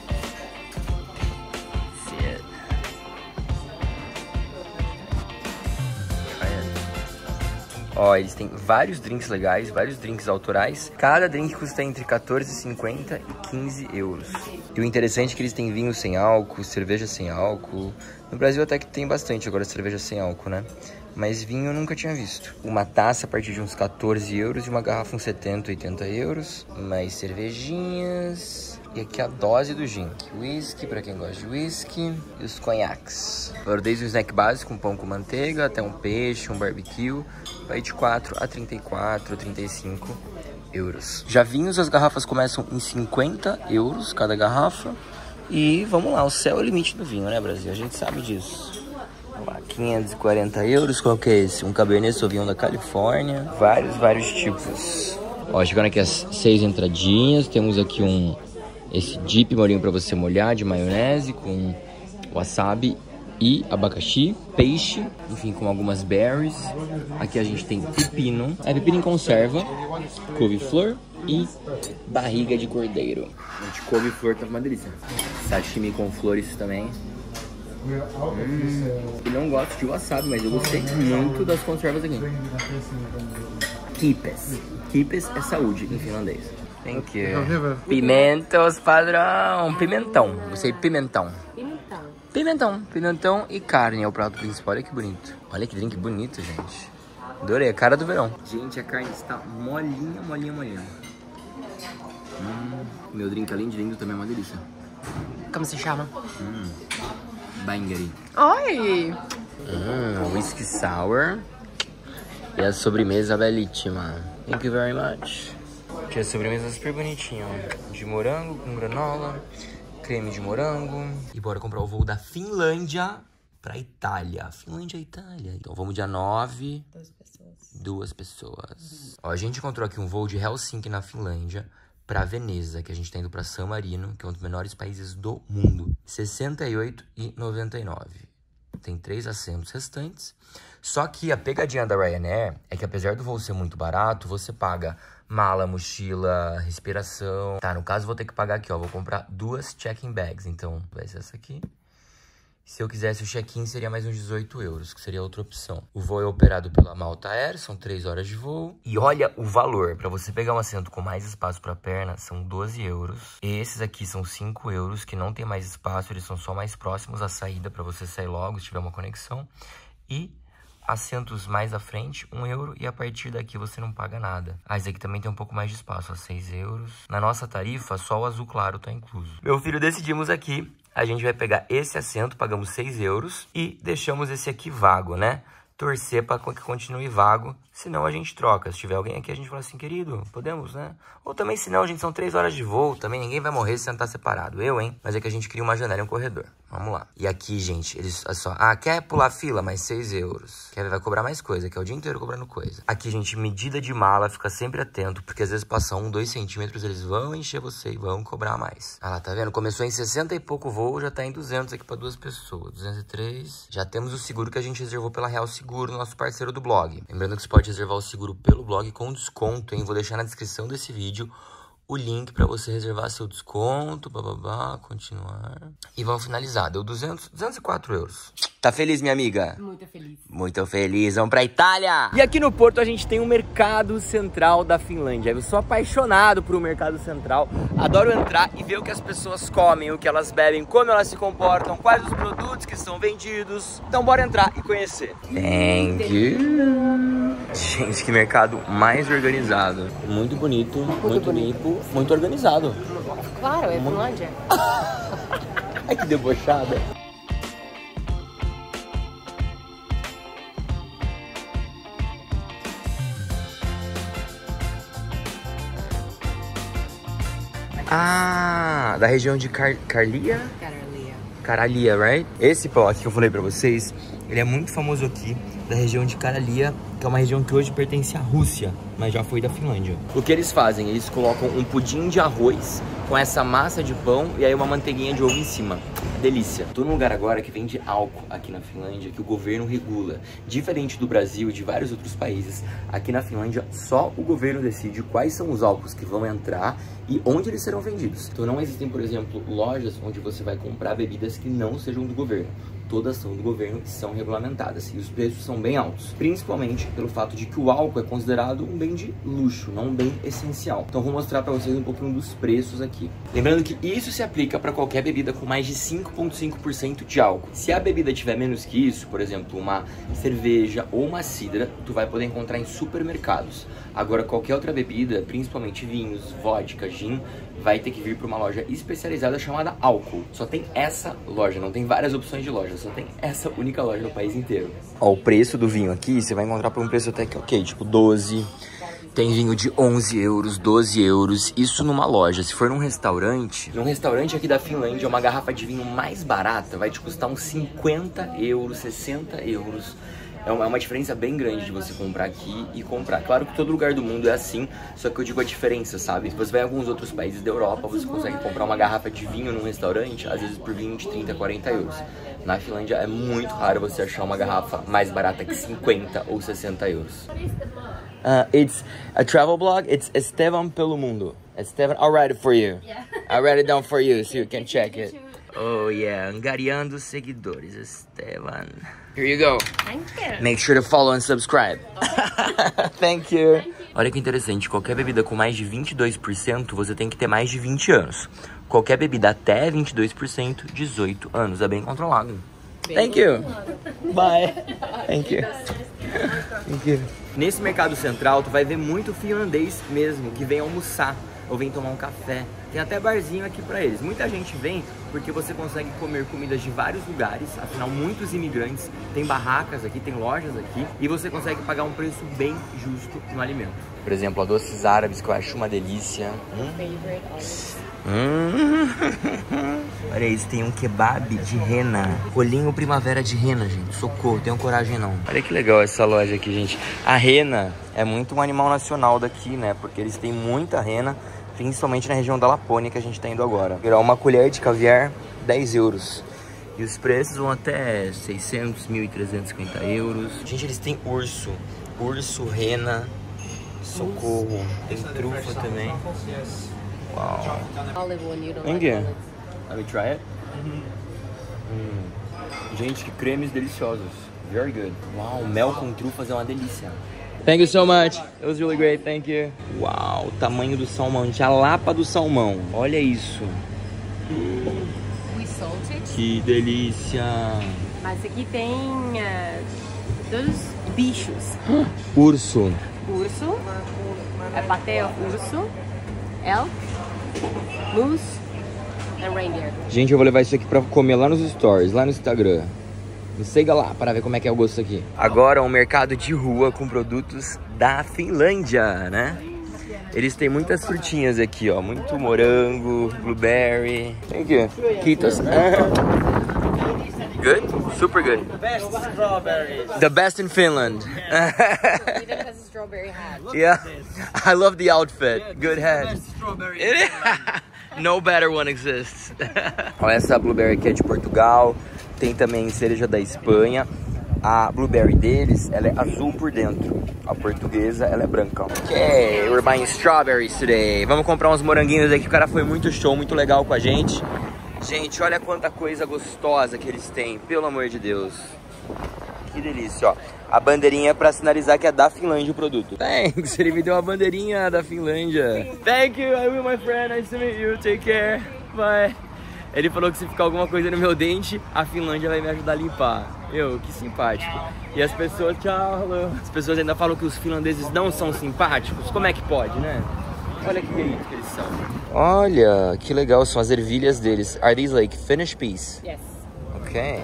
Ó, eles têm vários drinks legais, vários drinks autorais. Cada drink custa entre quatorze e cinquenta e quinze euros. E o interessante é que eles têm vinho sem álcool, cerveja sem álcool. No Brasil até que tem bastante agora cerveja sem álcool, né? Mas vinho eu nunca tinha visto. Uma taça a partir de uns quatorze euros e uma garrafa uns setenta, oitenta euros. Mais cervejinhas. E aqui a dose do gin. Whisky, pra quem gosta de whisky. E os conhaques. Agora desde um snack básico, um pão com manteiga, até um peixe, um barbecue. Vai de quatro a trinta e quatro, trinta e cinco euros. Já vinhos, as garrafas começam em cinquenta euros cada garrafa. E vamos lá, o céu é o limite do vinho, né, Brasil? A gente sabe disso. Vamos lá, quinhentos e quarenta euros, qual que é esse? Um Cabernet Sauvignon da Califórnia. Vários, vários tipos. Ó, chegando aqui as seis entradinhas. Temos aqui um... esse dip molinho pra você molhar de maionese com wasabi e abacaxi, peixe, enfim, com algumas berries. Aqui a gente tem pepino, é pepino em conserva, couve-flor e barriga de cordeiro. Gente, couve-flor tá uma delícia. Sashimi com flores também. Hum, eu não gosto de wasabi, mas eu gostei muito das conservas aqui. Kipes. Kipes é saúde em finlandês. Thank you. Pimentos padrão. Pimentão. Você pimentão. Pimentão. Pimentão. Pimentão e carne é o prato principal. Olha que bonito. Olha que drink bonito, gente. Adorei. A cara do verão. Gente, a carne está molinha, molinha, molinha. Hum, meu drink, além de lindo, também é uma delícia. Como se chama? Hum, bangeri. Oi! Hum, whisky sour. E a sobremesa belíssima. Thank you very much. Aqui a sobremesa super bonitinha, ó. De morango com granola, creme de morango. E bora comprar o voo da Finlândia pra Itália. Finlândia, Itália. Então vamos dia nove. Duas pessoas. Duas pessoas. Ó, a gente encontrou aqui um voo de Helsinki na Finlândia pra Veneza, que a gente tá indo pra San Marino, que é um dos menores países do mundo. sessenta e oito reais e noventa e nove centavos. Tem três assentos restantes. Só que a pegadinha da Ryanair é que apesar do voo ser muito barato, você paga mala, mochila, respiração. Tá, no caso vou ter que pagar aqui, ó. Vou comprar duas check-in bags. Então vai ser essa aqui. Se eu quisesse o check-in, seria mais uns dezoito euros, que seria outra opção. O voo é operado pela Malta Air, são três horas de voo. E olha o valor, para você pegar um assento com mais espaço para perna, são doze euros. Esses aqui são cinco euros, que não tem mais espaço, eles são só mais próximos à saída, para você sair logo, se tiver uma conexão. E assentos mais à frente, um euro, e a partir daqui você não paga nada. Ah, esse aqui também tem um pouco mais de espaço, ó, seis euros. Na nossa tarifa, só o azul claro tá incluso. Meu filho, decidimos aqui, a gente vai pegar esse assento, pagamos seis euros, e deixamos esse aqui vago, né? Torcer para que continue vago, senão a gente troca. Se tiver alguém aqui, a gente fala assim, querido, podemos, né? Ou também, se não, gente, são três horas de voo, também ninguém vai morrer se sentar separado. Eu, hein? Mas é que a gente cria uma janela e um corredor. Vamos lá. E aqui, gente, eles só... Ah, quer pular fila? Mais seis euros. Quer, vai cobrar mais coisa, que é o dia inteiro cobrando coisa. Aqui, gente, medida de mala, fica sempre atento, porque às vezes passa um, dois centímetros, eles vão encher você e vão cobrar mais. Ah lá, tá vendo? Começou em sessenta e pouco voo, já tá em duzentos aqui pra duas pessoas. duzentos e três. Já temos o seguro que a gente reservou pela Real Seguro, nosso parceiro do blog. Lembrando que você pode reservar o seguro pelo blog com desconto, hein? Vou deixar na descrição desse vídeo o link para você reservar seu desconto, bababá, continuar. E vamos finalizar. Deu duzentos, duzentos e quatro euros. Tá feliz, minha amiga? Muito feliz. Muito feliz. Vamos pra Itália! E aqui no Porto a gente tem o Mercado Central da Finlândia. Eu sou apaixonado por o Mercado Central. Adoro entrar e ver o que as pessoas comem, o que elas bebem, como elas se comportam, quais os produtos que são vendidos. Então bora entrar e conhecer. Thank you. Gente, que mercado mais organizado. Muito bonito, muito, muito bonito. limpo, muito organizado. Claro, é Finlândia. Ai, que debochada. Ah, da região de Car Carlia? Caralia. Caralia, right? Esse pão aqui que eu falei pra vocês, ele é muito famoso aqui, da região de Caralia, que é uma região que hoje pertence à Rússia, mas já foi da Finlândia. O que eles fazem? Eles colocam um pudim de arroz com essa massa de pão e aí uma manteiguinha de ovo em cima. Delícia. Tô num lugar agora que vende álcool aqui na Finlândia, que o governo regula. Diferente do Brasil e de vários outros países, aqui na Finlândia só o governo decide quais são os álcools que vão entrar e onde eles serão vendidos. Então não existem, por exemplo, lojas onde você vai comprar bebidas que não sejam do governo. Todas são do governo e são regulamentadas. E os preços são bem altos. Principalmente pelo fato de que o álcool é considerado um bem de luxo, não um bem essencial. Então vou mostrar para vocês um pouquinho dos preços aqui. Lembrando que isso se aplica para qualquer bebida com mais de cinco vírgula cinco por cento de álcool. Se a bebida tiver menos que isso, por exemplo, uma cerveja ou uma cidra, tu vai poder encontrar em supermercados. Agora qualquer outra bebida, principalmente vinhos, vodka, gin, vai ter que vir para uma loja especializada chamada Álcool. Só tem essa loja, não tem várias opções de loja, só tem essa única loja no país inteiro. Ó, o preço do vinho aqui, você vai encontrar por um preço até que ok, tipo doze. Tem vinho de onze euros, doze euros, isso numa loja. Se for num restaurante, num restaurante aqui da Finlândia, uma garrafa de vinho mais barata vai te custar uns cinquenta euros, sessenta euros. É uma, é uma diferença bem grande de você comprar aqui e comprar. Claro que todo lugar do mundo é assim, só que eu digo a diferença, sabe? Se você vai em alguns outros países da Europa, você consegue comprar uma garrafa de vinho num restaurante, às vezes por vinte, trinta, quarenta euros. Na Finlândia é muito raro você achar uma garrafa mais barata que cinquenta ou sessenta euros. Uh, it's a travel blog. It's Esteban pelo mundo. Esteban, I'll write it for you. Yeah. I'll write it down for you so you can check it. Oh yeah, angariando seguidores, Esteban. Here you go. Thank you. Make sure to follow and subscribe. Okay. Thank you. Olha que interessante, qualquer bebida com mais de vinte e dois por cento, você tem que ter mais de vinte anos. Qualquer bebida até vinte e dois por cento, dezoito anos. É bem controlado. Bem Thank you. Bye. Thank you. Thank you. Nesse mercado central, tu vai ver muito finlandês mesmo, que vem almoçar ou vem tomar um café. Tem até barzinho aqui pra eles. Muita gente vem porque você consegue comer comidas de vários lugares. Afinal, muitos imigrantes têm barracas aqui, tem lojas aqui. E você consegue pagar um preço bem justo no alimento. Por exemplo, a doces árabes, que eu acho uma delícia. Hum? Hum. Olha isso, tem um kebab de rena. Rolinho primavera de rena, gente. Socorro, tenho coragem não. Olha que legal essa loja aqui, gente. A rena é muito um animal nacional daqui, né? Porque eles têm muita rena, principalmente na região da Lapônia que a gente tá indo agora. Uma colher de caviar, dez euros. E os preços vão até seiscentos, mil e trezentos e cinquenta euros. Gente, eles têm urso. Urso, rena. Socorro. Tem trufa também. Uau. Olive one, you don't Thank like you. olives. Let me try it. Mm-hmm. Mm. Gente, que cremes deliciosos. Very good. Uau, mel com trufas é uma delícia. Thank you so much. It was really great, thank you. Uau, o tamanho do salmão, gente, a lapa do salmão. Olha isso. We salted. Que delícia. Mas aqui tem uh, dois bichos. Urso. Urso, é paté urso, elk, moose and reindeer. Gente, eu vou levar isso aqui pra comer lá nos stories, lá no Instagram. Me siga lá para ver como é que é o gosto aqui. Agora um mercado de rua com produtos da Finlândia, né? Eles têm muitas frutinhas aqui, ó. Muito morango, blueberry. Thank you. Kiitos. Good? Super good. The best strawberries. The best in Finland. Sweden has a strawberry hat. Yeah. I love the outfit. Good head. Best strawberry. No better one exists. Olha essa blueberry aqui é de Portugal. Tem também cereja da Espanha. A blueberry deles, ela é azul por dentro. A portuguesa, ela é branca. Ok, we're buying strawberries today. Vamos comprar uns moranguinhos aqui. O cara foi muito show, muito legal com a gente. Gente, olha quanta coisa gostosa que eles têm. Pelo amor de Deus. Que delícia, ó. A bandeirinha pra sinalizar que é da Finlândia o produto. Thanks, ele me deu uma bandeirinha da Finlândia. Thank you, I will, my friend. Nice to meet you. Take care. Bye. Ele falou que se ficar alguma coisa no meu dente, a Finlândia vai me ajudar a limpar. Eu, que simpático. E as pessoas, tchau, hello. As pessoas ainda falam que os finlandeses não são simpáticos. Como é que pode, né? Olha que queridos que eles são. Olha, que legal, são as ervilhas deles. Are these like Finnish peas? Yes. Ok.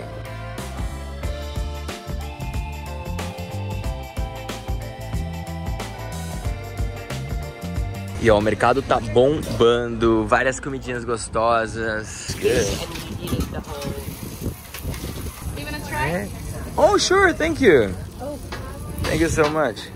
E ó, o mercado tá bombando, várias comidinhas gostosas. É. Oh, sure, thank you. Oh. Thank you so much.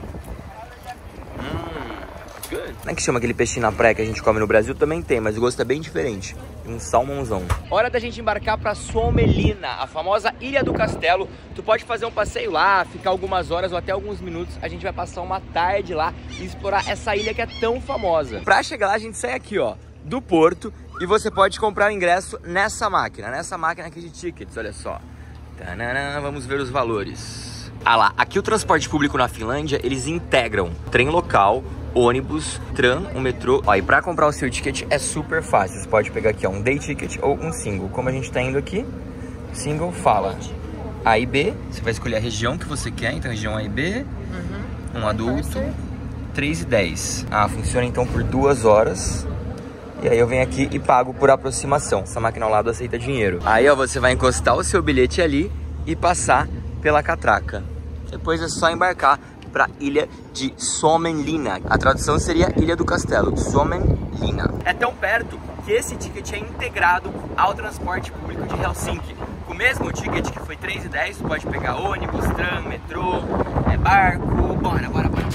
Good. Não é que chama aquele peixinho na praia que a gente come no Brasil? Também tem, mas o gosto é bem diferente. Um salmãozão. Hora da gente embarcar pra Suomenlinna, a famosa Ilha do Castelo. Tu pode fazer um passeio lá, ficar algumas horas ou até alguns minutos. A gente vai passar uma tarde lá e explorar essa ilha que é tão famosa. Pra chegar lá, a gente sai aqui, ó, do porto. E você pode comprar o ingresso nessa máquina. Nessa máquina aqui de tickets, olha só. Tanana, vamos ver os valores. Ah lá, aqui o transporte público na Finlândia, eles integram trem local, ônibus, tram, um metrô. Ó, e pra comprar o seu ticket é super fácil. Você pode pegar aqui ó, um day ticket ou um single. Como a gente tá indo aqui, single fala A e B. Você vai escolher a região que você quer. Então região A e B, uhum. Um adulto, três e dez. Ah, funciona então por duas horas. E aí eu venho aqui e pago por aproximação. Essa máquina ao lado aceita dinheiro. Aí ó, você vai encostar o seu bilhete ali e passar pela catraca. Depois é só embarcar para ilha de Suomenlinna. A tradução seria Ilha do Castelo, Suomenlinna. É tão perto que esse ticket é integrado ao transporte público de Helsinki. Com o mesmo ticket que foi três e dez, você pode pegar ônibus, tram, metrô, é barco. Bora, bora, bora.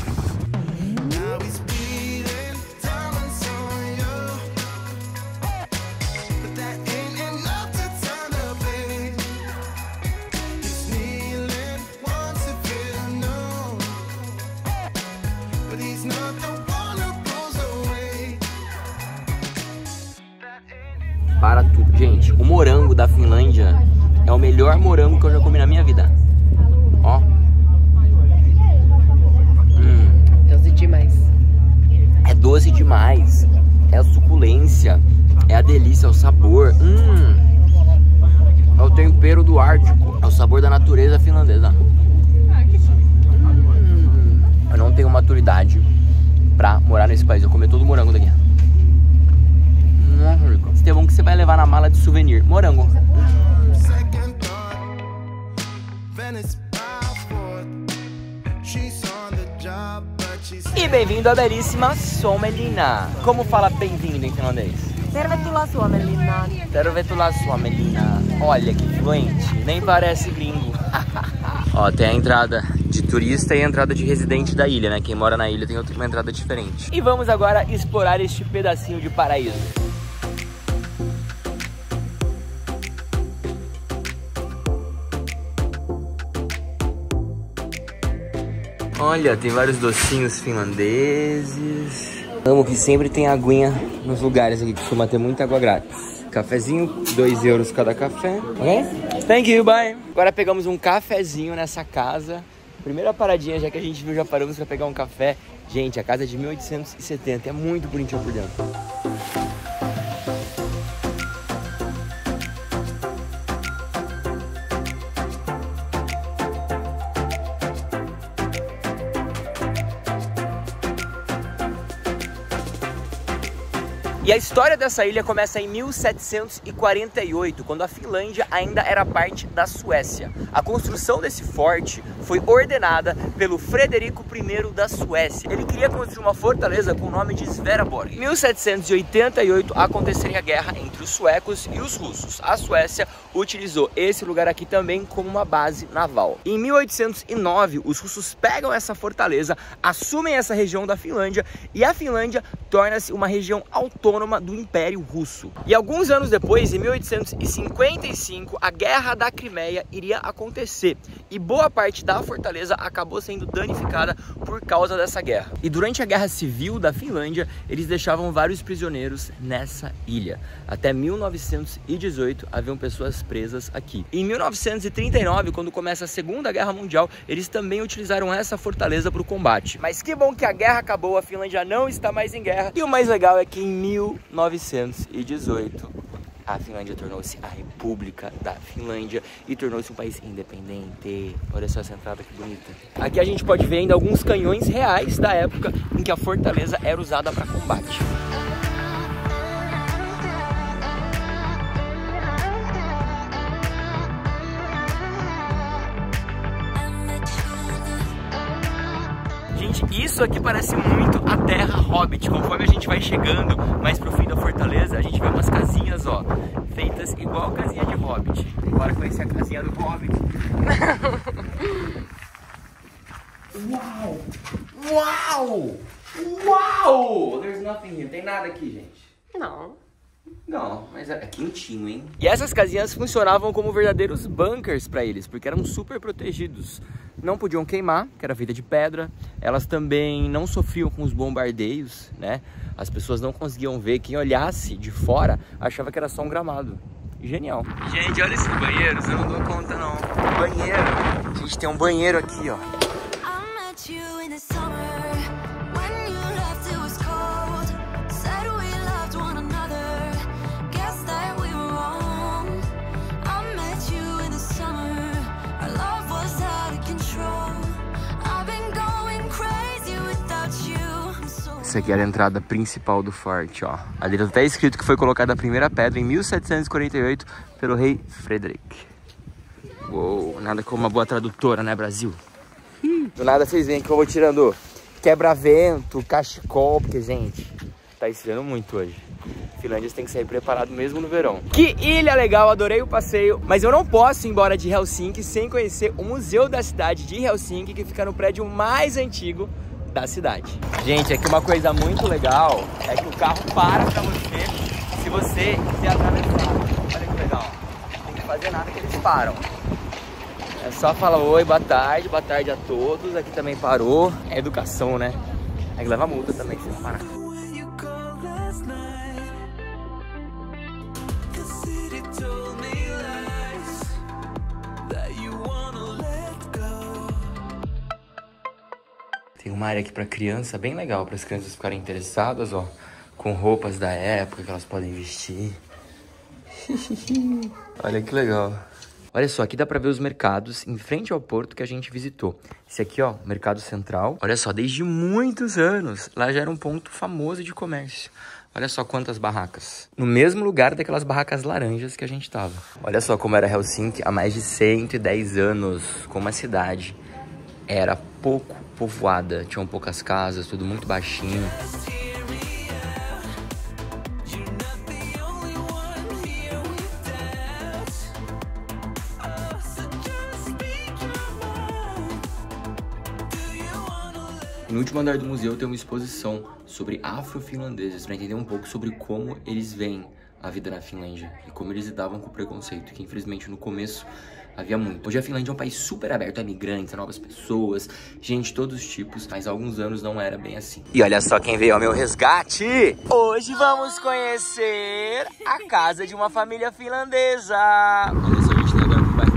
Para tudo, gente, o morango da Finlândia é o melhor morango que eu já comi na minha vida. Ó. Hum. Doce demais. É doce demais. É a suculência. É a delícia, é o sabor. Hum. É o tempero do Ártico. É o sabor da natureza finlandesa. Hum. Eu não tenho maturidade pra morar nesse país. Eu comi todo o morango daqui. Tem um que você vai levar na mala de souvenir. Morango. E bem-vindo à belíssima Suomenlinna. Como fala bem-vindo em finlandês? Tervetuloa Suomenlinnaan. Tervetuloa Suomenlinna. Olha que fluente. Nem parece gringo. Ó, tem a entrada de turista e a entrada de residente da ilha, né? Quem mora na ilha tem outra uma entrada diferente. E vamos agora explorar este pedacinho de paraíso. Olha, tem vários docinhos finlandeses. Amo que sempre tem aguinha nos lugares aqui, costuma ter muita água grátis. Cafezinho, dois euros cada café, ok? Thank you, bye. Agora pegamos um cafezinho nessa casa. Primeira paradinha, já que a gente viu, já paramos pra pegar um café. Gente, a casa é de mil oitocentos e setenta, é muito bonitinho por dentro. E a história dessa ilha começa em mil setecentos e quarenta e oito, quando a Finlândia ainda era parte da Suécia. A construção desse forte foi ordenada pelo Frederico I da Suécia. Ele queria construir uma fortaleza com o nome de Sveraborg. Em mil setecentos e oitenta e oito aconteceria a guerra entre os suecos e os russos. A Suécia utilizou esse lugar aqui também como uma base naval. Em mil oitocentos e nove, os russos pegam essa fortaleza, assumem essa região da Finlândia e a Finlândia torna-se uma região autônoma do Império Russo. E alguns anos depois, em mil oitocentos e cinquenta e cinco, a Guerra da Crimeia iria acontecer e boa parte da fortaleza acabou sendo danificada por causa dessa guerra. E durante a Guerra Civil da Finlândia, eles deixavam vários prisioneiros nessa ilha. Até mil novecentos e dezoito, haviam pessoas presas aqui. Em mil novecentos e trinta e nove, quando começa a Segunda Guerra Mundial, eles também utilizaram essa fortaleza para o combate. Mas que bom que a guerra acabou, a Finlândia não está mais em guerra. E o mais legal é que em mil novecentos e dezoito, a Finlândia tornou-se a República da Finlândia e tornou-se um país independente. Olha só essa entrada que bonita. Aqui a gente pode ver ainda alguns canhões reais da época em que a fortaleza era usada para combate. Gente, isso aqui parece muito a Terra Hobbit. Conforme a gente vai chegando mais pro fim da fortaleza, a gente vê umas casinhas, ó, feitas igual casinha de Hobbit. Bora conhecer a casinha do Hobbit. Uau! Uau! Uau! There's nothing here. Não tem nada aqui, gente. Não. Não, mas é quentinho, hein? E essas casinhas funcionavam como verdadeiros bunkers para eles, porque eram super protegidos. Não podiam queimar, que era feita de pedra. Elas também não sofriam com os bombardeios, né? As pessoas não conseguiam ver. Quem olhasse de fora achava que era só um gramado. Genial. Gente, olha esses banheiros, eu não dou conta não. Banheiro. A gente tem um banheiro aqui, ó. Essa aqui era a entrada principal do forte, ó. Ali tá até escrito que foi colocada a primeira pedra em mil setecentos e quarenta e oito pelo rei Frederick. Uou, nada como uma boa tradutora, né, Brasil? Do nada vocês veem que eu vou tirando quebra-vento, cachecol, porque, gente, tá esfriando muito hoje. Finlândia tem que sair preparado mesmo no verão. Que ilha legal, adorei o passeio, mas eu não posso ir embora de Helsinki sem conhecer o museu da cidade de Helsinki, que fica no prédio mais antigo da cidade. Gente, aqui uma coisa muito legal é que o carro para pra você se você quiser atravessar. Olha que legal. Não tem que fazer nada que eles param. É só falar oi, boa tarde, boa tarde a todos. Aqui também parou. É educação, né? É que leva multa também se não parar. Tem uma área aqui para criança bem legal, para as crianças ficarem interessadas, ó, com roupas da época que elas podem vestir. Olha que legal. Olha só, aqui dá para ver os mercados em frente ao porto que a gente visitou. Esse aqui, ó, Mercado Central. Olha só, desde muitos anos, lá já era um ponto famoso de comércio. Olha só quantas barracas. No mesmo lugar daquelas barracas laranjas que a gente tava. Olha só como era Helsinki há mais de cento e dez anos, como a cidade era pouco povoada, tinham poucas casas, tudo muito baixinho. No último andar do museu tem uma exposição sobre afro-finlandeses, para entender um pouco sobre como eles veem a vida na Finlândia e como eles lidavam com o preconceito, que infelizmente no começo havia muito. Hoje a Finlândia é um país super aberto a imigrantes, a novas pessoas, gente de todos os tipos, mas há alguns anos não era bem assim. E olha só quem veio ao meu resgate! Hoje vamos conhecer a casa de uma família finlandesa. Olha só, a gente tá agora no bairro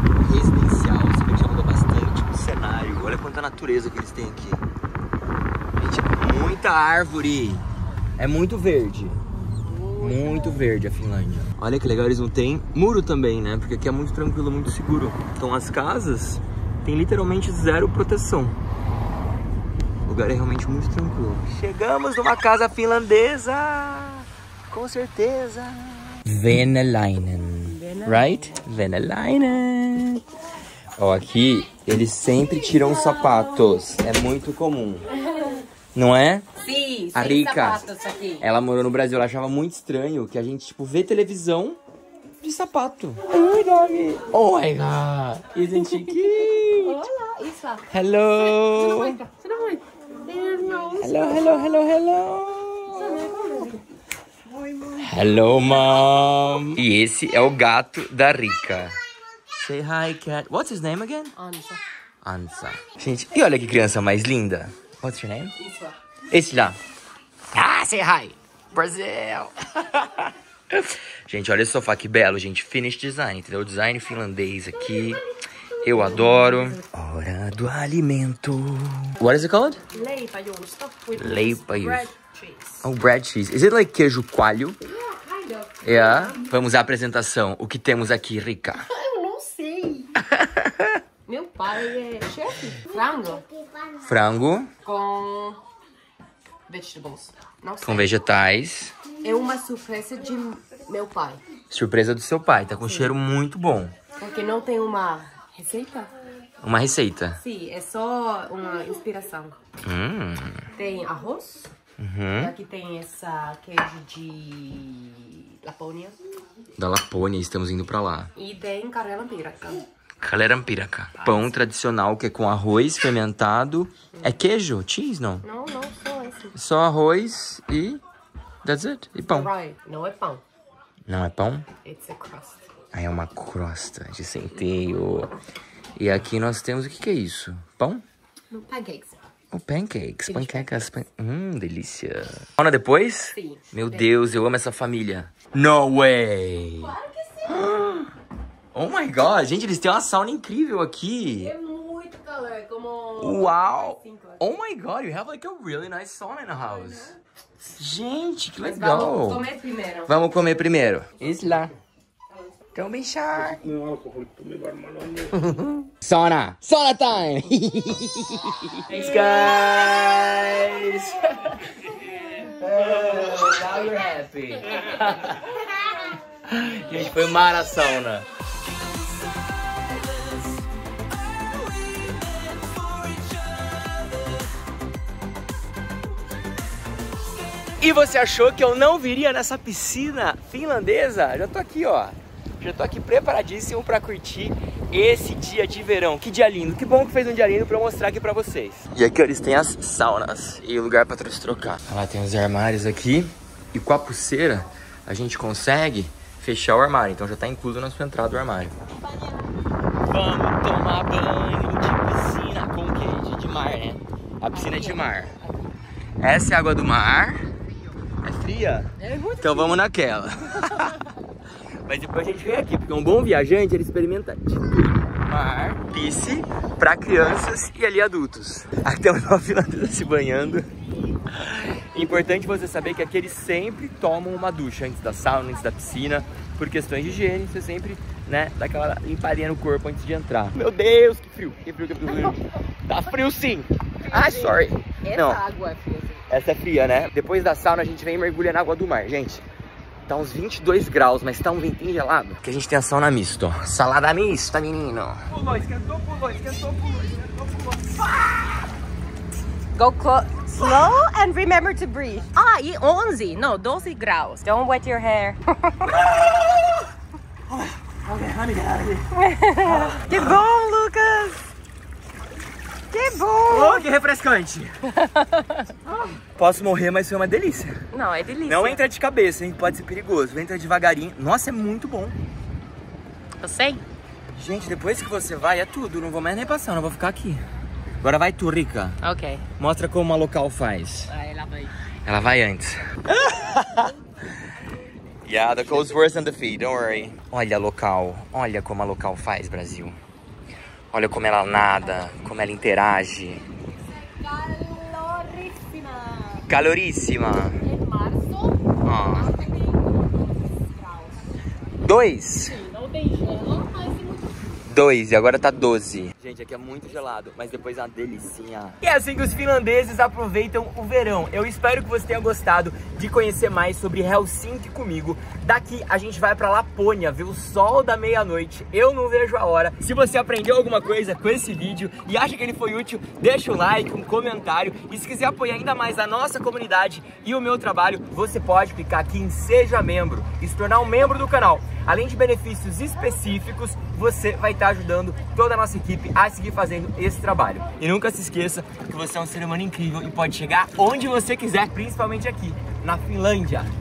da natureza que eles têm aqui. Gente, muita árvore. É muito verde. Muito verde a Finlândia. Olha que legal, eles não têm muro também, né? Porque aqui é muito tranquilo, muito seguro. Então as casas têm literalmente zero proteção. O lugar é realmente muito tranquilo. Chegamos numa casa finlandesa. Com certeza. Venäläinen. Right? Venäläinen. Ó, aqui eles sempre tiram os sapatos. É muito comum. Não é? Sim, a sem Rica, sapatos aqui. ela morou no Brasil, ela achava muito estranho que a gente, tipo, vê televisão de sapato. Oi, dog. Oh my god. Isn't she cute? Olá, Isla. Hello. Hello, hello, hello, hello. Hello, mom. E esse é o gato da Rica. Say hi, cat. What's his name again? Ansa. Ansa. Gente, e olha que criança mais linda. What's your name? Isla. Esse lá. Ah, say hi. Brasil. Gente, olha esse sofá que belo, gente. Finish design, entendeu? Design finlandês aqui. Eu adoro. Hora do alimento. What is it called? Leipäjuusto. with Leipäjuusto. bread cheese. Oh, bread cheese. Is it like queijo coalho? Yeah, kind of. Yeah. Vamos à apresentação. O que temos aqui, Rica? Eu não sei. Meu pai é chefe. Frango. Frango Com vegetables. Não sei. com vegetais. É uma surpresa de meu pai. Surpresa do seu pai. Tá com um cheiro muito bom. Porque não tem uma receita. Uma receita. Sim, é só uma inspiração. Hum. Tem arroz. Uhum. Aqui tem essa queijo de Lapônia. Da Lapônia, estamos indo pra lá. E tem Karjalanpiirakka. Karjalanpiirakka. Pão tradicional que é com arroz fermentado. É queijo? Cheese, não? Não, não, só esse. Só arroz e... That's it. E pão. Right. Não é pão. Não é pão? It's a crust. Ah, é uma crosta de centeio. E aqui nós temos... O que que é isso? Pão? No pancakes. Oh, pancakes. Panquecas. Pan... Hum, delícia. Sauna depois? Sim. Meu Deus, eu amo essa família. No way! Claro que sim. Oh my god, gente, eles têm uma sauna incrível aqui. É muito calor, como... Uau! Oh my god, you have like a really nice sauna in the house. Gente, que Mas legal. vamos comer primeiro. Vamos comer primeiro. Isso lá. Don't be shy. Sauna. Sauna time. Thanks, guys. Oh, now you're happy. Gente, foi mara a sauna. E você achou que eu não viria nessa piscina finlandesa? Já tô aqui, ó. Já tô aqui preparadíssimo pra curtir esse dia de verão. Que dia lindo. Que bom que fez um dia lindo pra eu mostrar aqui pra vocês. E aqui, ó, eles têm as saunas e o lugar pra se trocar. Lá tem os armários aqui. E com a pulseira, a gente consegue fechar o armário. Então já tá incluso na sua entrada do armário. Vamos tomar banho de piscina com o quê? De, de mar, né? A piscina é de mar. Essa é a água do mar. É fria? É muito Então vamos naquela. Mas depois a gente vem aqui, porque um bom viajante, ele experimenta de tudo. Mar, piscina, pra crianças e ali adultos. Aqui tem uma finlandesa se banhando. Importante você saber que aqui eles sempre tomam uma ducha antes da sauna, antes da piscina. Por questões de higiene, você sempre, né, dá aquela limpadinha no corpo antes de entrar. Meu Deus, que frio, que frio, que frio. Tá frio sim. Ah, sorry. Essa Não. água é fria. Essa é fria, né? Depois da sauna a gente vem e mergulha na água do mar, gente. Tá uns vinte e dois graus, mas tá um ventinho gelado. Porque a gente tem a sauna mista, ó. Salada mista, menino. Pulou, esquentou, pulou, esquentou, pulou, esquentou, pulou. Go slow and remember to breathe. Ah, e onze, no, doze graus. Don't wet your hair. Okay, honey, get out of here. Que bom, Lucas. Que bom. Oh, que refrescante. Posso morrer, mas foi uma delícia. Não, é delícia. Não entra de cabeça, hein? Pode ser perigoso. Entra devagarinho. Nossa, é muito bom. Eu sei. Gente, depois que você vai, é tudo. Não vou mais nem passar, não vou ficar aqui. Agora vai tu, Rica. Ok. Mostra como uma local faz. Aí ela vai. Ela vai antes. Yeah, the cold's worse than the feet, don't worry. Olha a local. Olha como a local faz, Brasil. Olha como ela nada, como ela interage. Caloríssima. Caloríssima. Em março, Ah. até tem dois graus. Dois. Sim, não tem gelo, mas é muito. Dois, e agora tá doze. Gente, aqui é muito gelado, mas depois é uma delicinha. E é assim que os finlandeses aproveitam o verão. Eu espero que você tenha gostado de conhecer mais sobre Helsinki comigo. Daqui a gente vai pra Lapônia, ver o sol da meia-noite. Eu não vejo a hora. Se você aprendeu alguma coisa com esse vídeo e acha que ele foi útil, deixa um like, um comentário. E se quiser apoiar ainda mais a nossa comunidade e o meu trabalho, você pode clicar aqui em Seja Membro e se tornar um membro do canal. Além de benefícios específicos, você vai estar ajudando toda a nossa equipe a seguir fazendo esse trabalho. E nunca se esqueça que você é um ser humano incrível e pode chegar onde você quiser, principalmente aqui, na Finlândia.